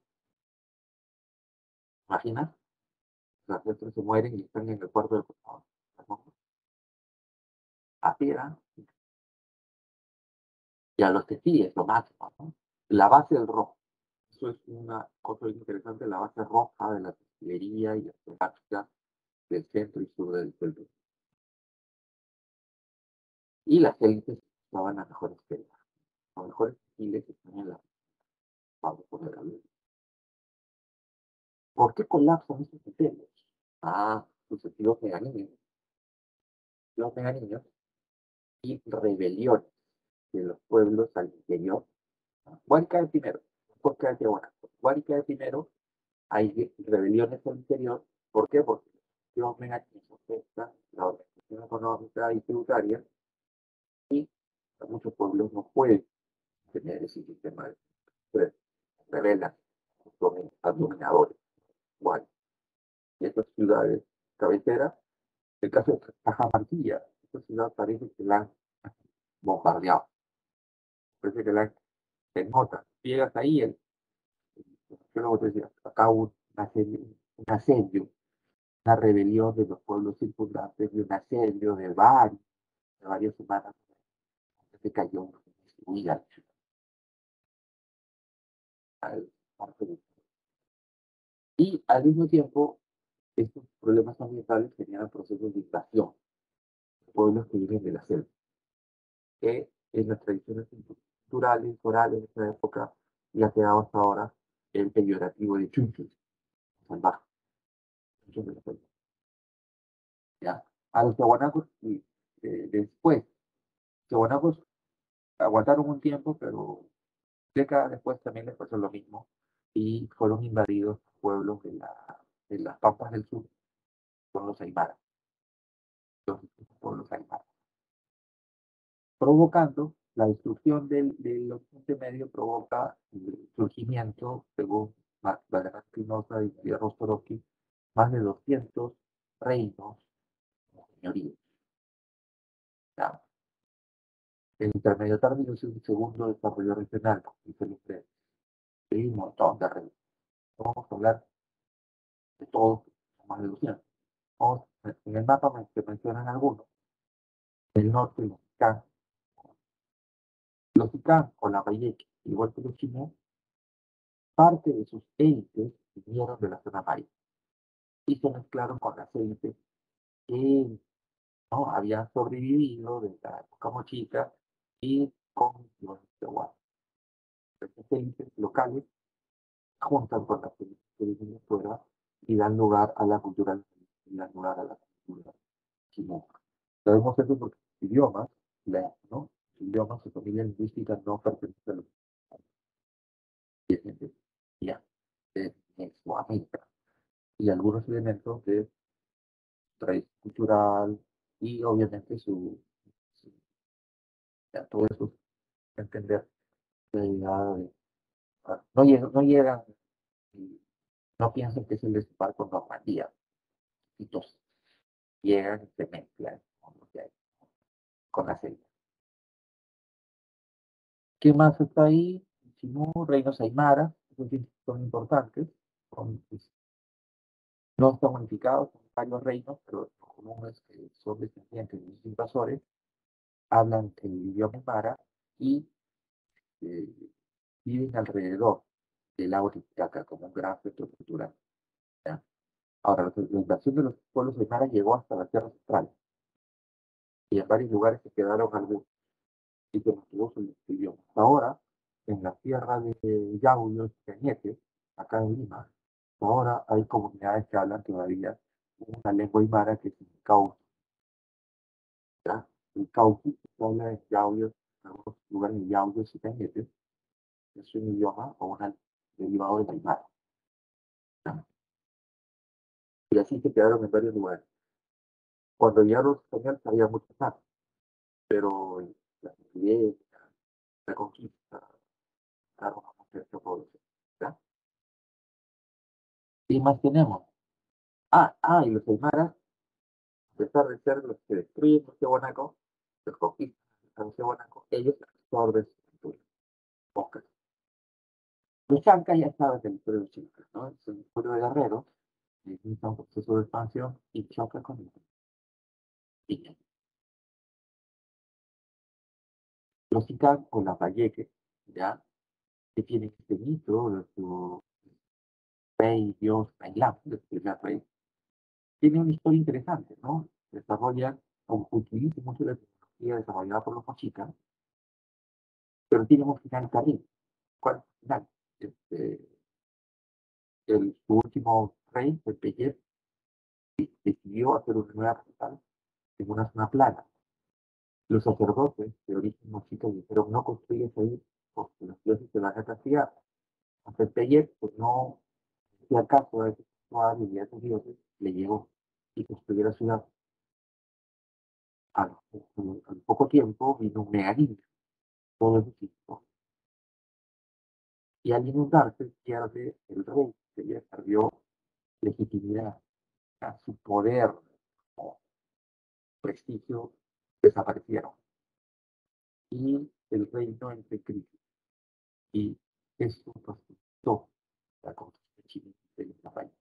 imaginas, los ancestros se mueren y están en el cuarto del pasado. Así era, y a los que sí es lo máximo, ¿no? La base del rojo. Eso es una cosa bien interesante, la base roja de la textilería y la temática del centro y sur del Perú. Y las élites estaban las mejores telas, los mejores textiles que están en la fábrica de la luz. ¿Por qué colapsan estos sistemas? Sucesivos meganíneos y rebeliones de los pueblos al interior. Huárica de primero, después cae Tiahuanaco. Huárica de primero, hay rebeliones al interior. ¿Por qué? Porque los meganíneos afectan la organización económica y tributaria y muchos pueblos no pueden tener ese sistema de rebelan a dominadores. Bueno, y estas ciudades cabeceras, el caso de Cajamarquilla, esta ciudad parece que la han bombardeado, parece que la han, se nota, llegas ahí, yo luego te decía, acá hubo un asedio, una rebelión de los pueblos circundantes, de un asedio de varias semanas, se cayó destruida al parte. Y al mismo tiempo, estos problemas ambientales generan procesos de invasión de pueblos que viven de la selva, que en las tradiciones culturales, orales de esa época, le ha quedado hasta ahora el peyorativo de chunchos, salvaje, chunchos de la selva. ¿Ya? A los tiahuanacos, y, después, tiahuanacos aguantaron un tiempo, pero décadas después también les pasó lo mismo y fueron invadidos pueblos de las pampas del sur por los aymaras, los pueblos aymaras, provocando la destrucción del Oriente Medio, provoca el surgimiento, según Vladimir Spinoza y Rostorowski, más de 200 reinos, señoríos. ¿Ya? El intermedio tardío es el segundo desarrollo regional, dice el usted. Hay un montón de reinos. No vamos a hablar de todos, más de 200. En el mapa se mencionan algunos. El norte, los Icán o la Bayek, igual que los chinos, parte de sus élites vinieron de la zona maya y se mezclaron con las élites que no habían sobrevivido de la época mochica y con los tehuanos. Estas élites locales juntan con las élites que vienen fuera y dan lugar a la cultura, y dan lugar a la cultura china. Sabemos eso porque los idiomas, ¿no? Los idiomas, su familia lingüística no pertenece a los descendientes ya de Mesoamérica y algunos elementos de tradición cultural y obviamente ya, todo eso entender la llegada de, no llegan y no piensan que es el desembarco en Normandía, y todos llegan y se mezclan con lo que hay, con la selva. ¿Qué más está ahí? Simón, reinos aymara, esos sí son importantes, pues, no están unificados, son varios reinos, pero lo común es que son descendientes de los invasores, hablan el idioma aymara y eh, viven alrededor del lago Titicaca como un gran centro cultural. ¿Ya? Ahora, la invasión de los pueblos aymaras llegó hasta la Tierra Central y en varios lugares se quedaron algunos y se mantuvo su idioma. Ahora, en la tierra de Yauyos y Cañete, acá en Lima, ahora hay comunidades que hablan todavía una lengua aymara que es el cauqui. ¿Ya? El cauqui se habla en Yauyos, en algunos lugares de Yauyos y Cañete, es un idioma o un derivado del aymara. ¿Ya? Y así se quedaron en varios lugares. Cuando llegaron los españoles había muchos más, pero la conquista, la conquista, claro, a mucha población. ¿Ya? ¿Y más tenemos? Y los aymaras, a pesar de ser los que destruyen los Tiahuanaco, los conquistan a los Tiahuanaco, ellos absorben su cultura. Oscar. Los chancas ya sabes el historia de los chancas, ¿no? Es un pueblo de guerreros, inicia un proceso de expansión y choca con el Ica. Los incas con la Valleque, ¿ya? Que tienen este mito de su rey, dios, Tailán, del primer rey, tiene una historia interesante, ¿no? Desarrolla o utiliza mucho la tecnología desarrollada por los mexicas, pero tiene un final terrible. ¿Cuál es el final? Este, su último rey, el Peyet, decidió hacer una nueva capital en una zona plana. Los sacerdotes de origen mexica dijeron, no construyes ahí porque los dioses te van a castigar. Hasta el Peyet, pues no hacía caso a ese ritual y a esos dioses, le llegó y construyó la ciudad. Al poco tiempo vino un megalino, todo eso existió. Y al inundarse pierde el rey, que ya perdió legitimidad, a su poder o prestigio desaparecieron. Y el reino entra en crisis. Y eso facilitó la construcción de la país.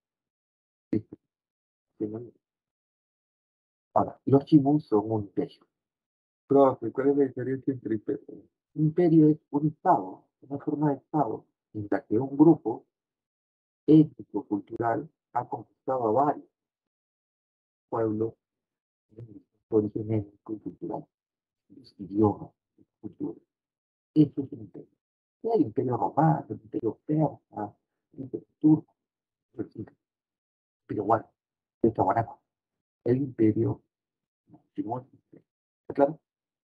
Ahora, los chimus son un imperio. Profe, ¿cuál es la diferencia entre imperio? Un imperio es un estado, una forma de estado en la que un grupo étnico-cultural ha conquistado a varios pueblos de origen étnico y cultural, los idiomas, culturas. Eso es un imperio. El imperio romano, el imperio persa, el imperio turco, el imperio guano, el chaguanaco, el imperio chimón, ¿está claro?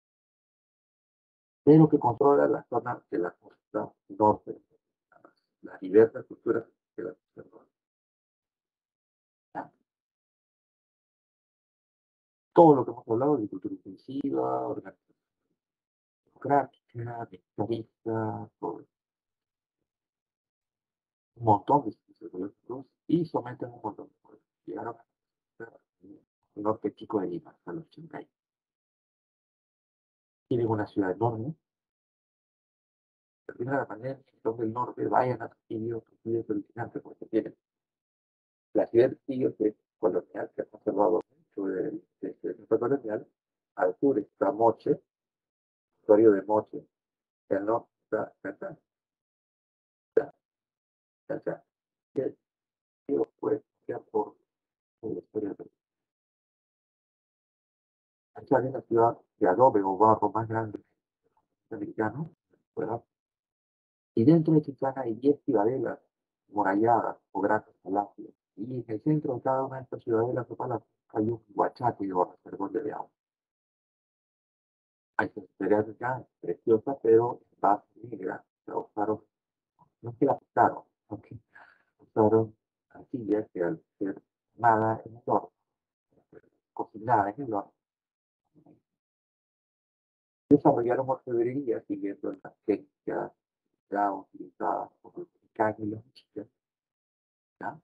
Pero que controla la zona de la costa norte, las diversas culturas de la costa norte. Todo lo que hemos hablado de cultura intensiva, organización democrática, militarista, todo un montón de servicios ecológicos y someten un montón de pueblos. Llegaron a ser el norte chico de Lima, a los Chancay. Tienen una ciudad enorme. Termina la pandemia, los del norte vayan a Trujillo originante, porque tienen la ciudad de Trujillo, que es colonial, que ha conservado mucho del centro colonial. Al sur está Moche, territorio de Moche, y al norte está Cachá, Cachá, que fue ya por la historia de Cachá, es la ciudad de adobe o barro más grande americano, ¿verdad? Y dentro de Chichán hay 10 ciudadelas muralladas o grandes palacios. Y en el centro de cada una de estas ciudadelas o palacios hay un huachaque o reservor de agua. Hay ciudades acá preciosas, pero en base negra. La usaron, no es que la usaron, okay, usaron arcilla que al ser quemada en el horno, cocinada en el horno, desarrollaron orfebrería siguiendo las técnicas ya utilizadas por los mexicanos y los mexicas. ¿Ya?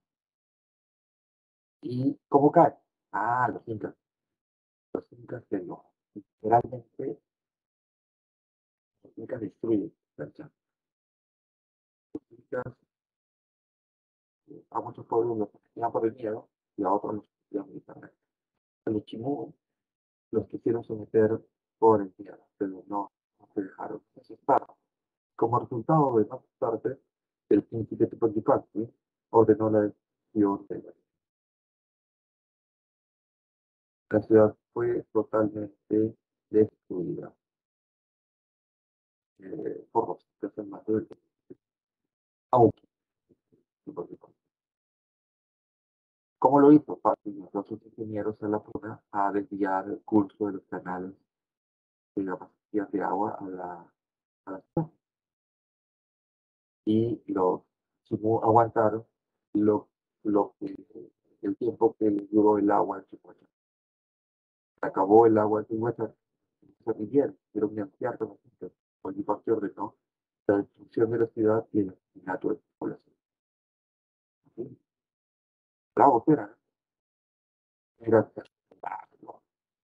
¿Y cómo cae? Ah, los incas que no. Literalmente, los incas destruyen la chamba. Los incas a muchos pueblos los tenían por el miedo y a otros los tenían militarmente. A los chimú los quisieron someter por el miedo, pero no se dejaron asustar. Como resultado de no asustarse, el príncipe Tepoztlán ordenó la destrucción de la ciudad. Fue totalmente destruida por los incas en más de aunque ¿cómo lo hizo? Fácil, nosotros ingenieros en la zona a desviar el curso de los canales de las vasijas de agua a la ciudad. Y los Chimú aguantaron lo, el tiempo que duró el agua en Chihuahua. Acabó el agua en Chihuahua, se rindieron, pero ni ampliar con los Bolívar que ordenó la destrucción de la ciudad y el asesinato de la población. ¿Sí? Bravos eran, era,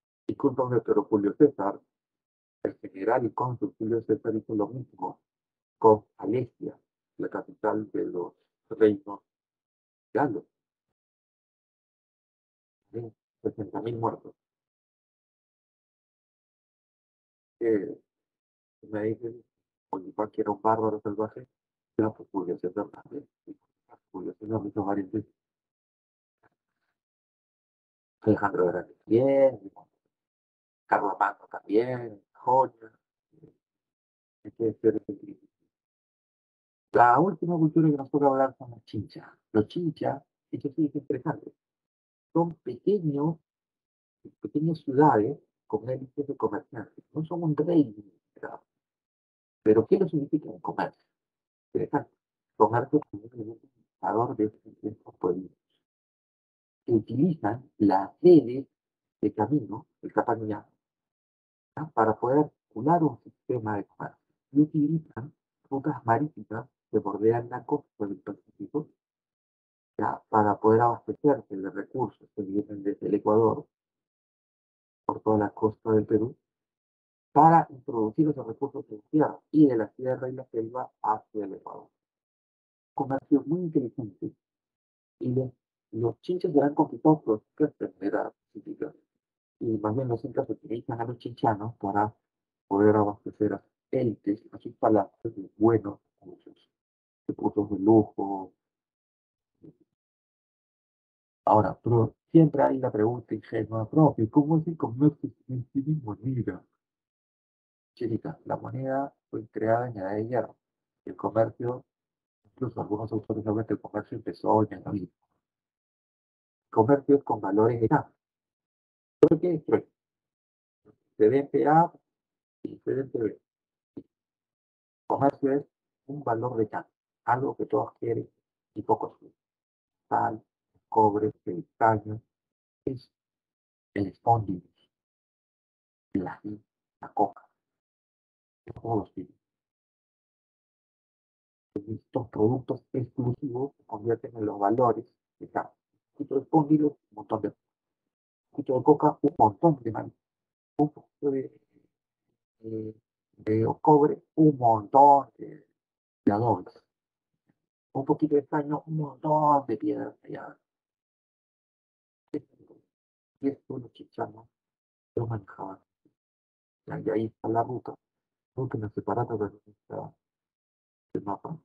discúlpame, pero Julio César, el general y cónsul Julio César hizo lo mismo con Alesia, la capital de los reinos galos, ¿sí? 60.000 muertos. Eh, Me dicen, Bolívar que era un bárbaro salvaje, ya pues podría ser verdad, ¿eh? Podría ser la misma variante. Alejandro Grande también, Carlomagno también, Joya. Hay que ser la última cultura que nos toca hablar son los chinchas. Los chinchas, esto sí es interesante, son pequeñas ciudades con élites de comerciantes. No son un reino, ¿verdad? Pero ¿qué lo significa un comercio? Interesante. Comercio como un elemento indicador de estos pueblos que utilizan las redes de camino, el Capaniá, para poder articular un sistema de comercio. Y utilizan rutas marítimas que bordean la costa del Pacífico, ¿ya? Para poder abastecerse de recursos que vienen desde el Ecuador por toda la costa del Perú para introducir esos recursos en tierra y de la sierra y la selva hacia el Ecuador. Comercio muy inteligente y los chinches serán conquistados por las enfermedades pacíficas y más bien los incas utilizan a los chinchanos para poder abastecer a sus élites, a sus palacios de buenos recursos de lujo. Ahora, pero siempre hay la pregunta ingenua, profe, ¿cómo es el comercio si no tiene moneda? Chica, la moneda fue creada en la edad de hierro. El comercio, incluso algunos autores hablan que el comercio empezó en el neolítico. Comercios con valores de nada. ¿Por qué? Pues, excedente A y excedente B. Comercio es un valor de cambio, algo que todos quieren y pocos quieren. Sal, cobre, el caño, es el espóndilo, el ají, la coca, todos los tipos. Estos productos exclusivos se convierten en los valores de cambio. Un poquito de espóndilo, un montón de, un poquito de coca, un montón de maíz, un poquito de, de cobre, un montón de adobes, un poquito de caño, un montón de piedras talladas. Y esto los chichanos lo manejaban. Y ahí está la ruta, creo que nos separa de el mapa.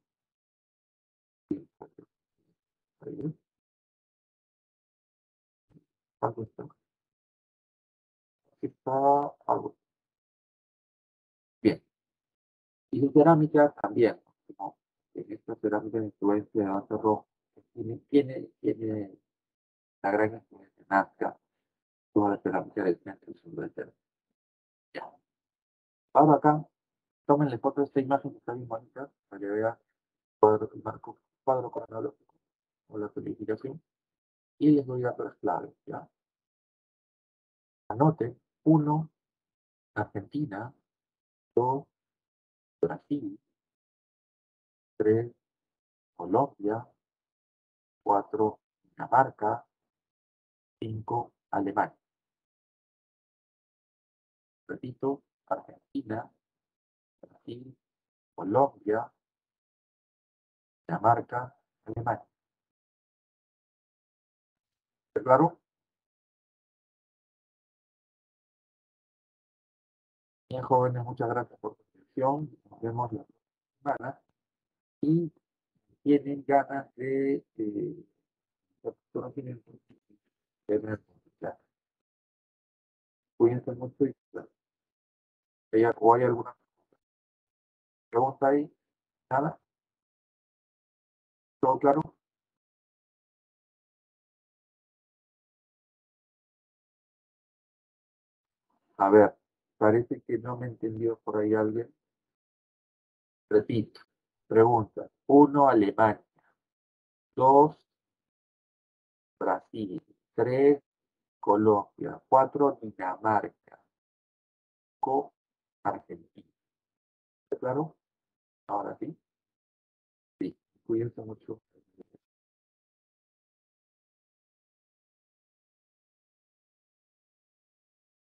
Ahí algo está. Aquí está algo. Bien. Y la cerámica también, ¿no? En esta cerámica de influencia de base rojo, tiene la gran influencia en Nazca, toda la cerámica del centro y sur del Perú. Ya. Ahora acá, tómenle foto de esta imagen que está bien bonita, para que vean el marco, cuadro cronológico o la codificación, y les voy a dar las claves, ¿ya? Anoten, 1, Argentina, 2, Brasil, 3, Colombia, 4, Dinamarca, 5, Alemania. Repito, Argentina, Brasil, Colombia, Dinamarca, Alemania. ¿Está claro? Bien, jóvenes, muchas gracias por su atención. Nos vemos la próxima semana. Y tienen ganas de, conocimiento, ya. Cuídense mucho y o hay alguna pregunta ahí. Nada, todo claro. A ver, parece que no me entendió por ahí alguien. Repito, pregunta. 1, Alemania. 2, Brasil. 3, Colombia. 4, Dinamarca. 5, Argentina. ¿Está claro? Ahora sí. Sí. Cuídense mucho.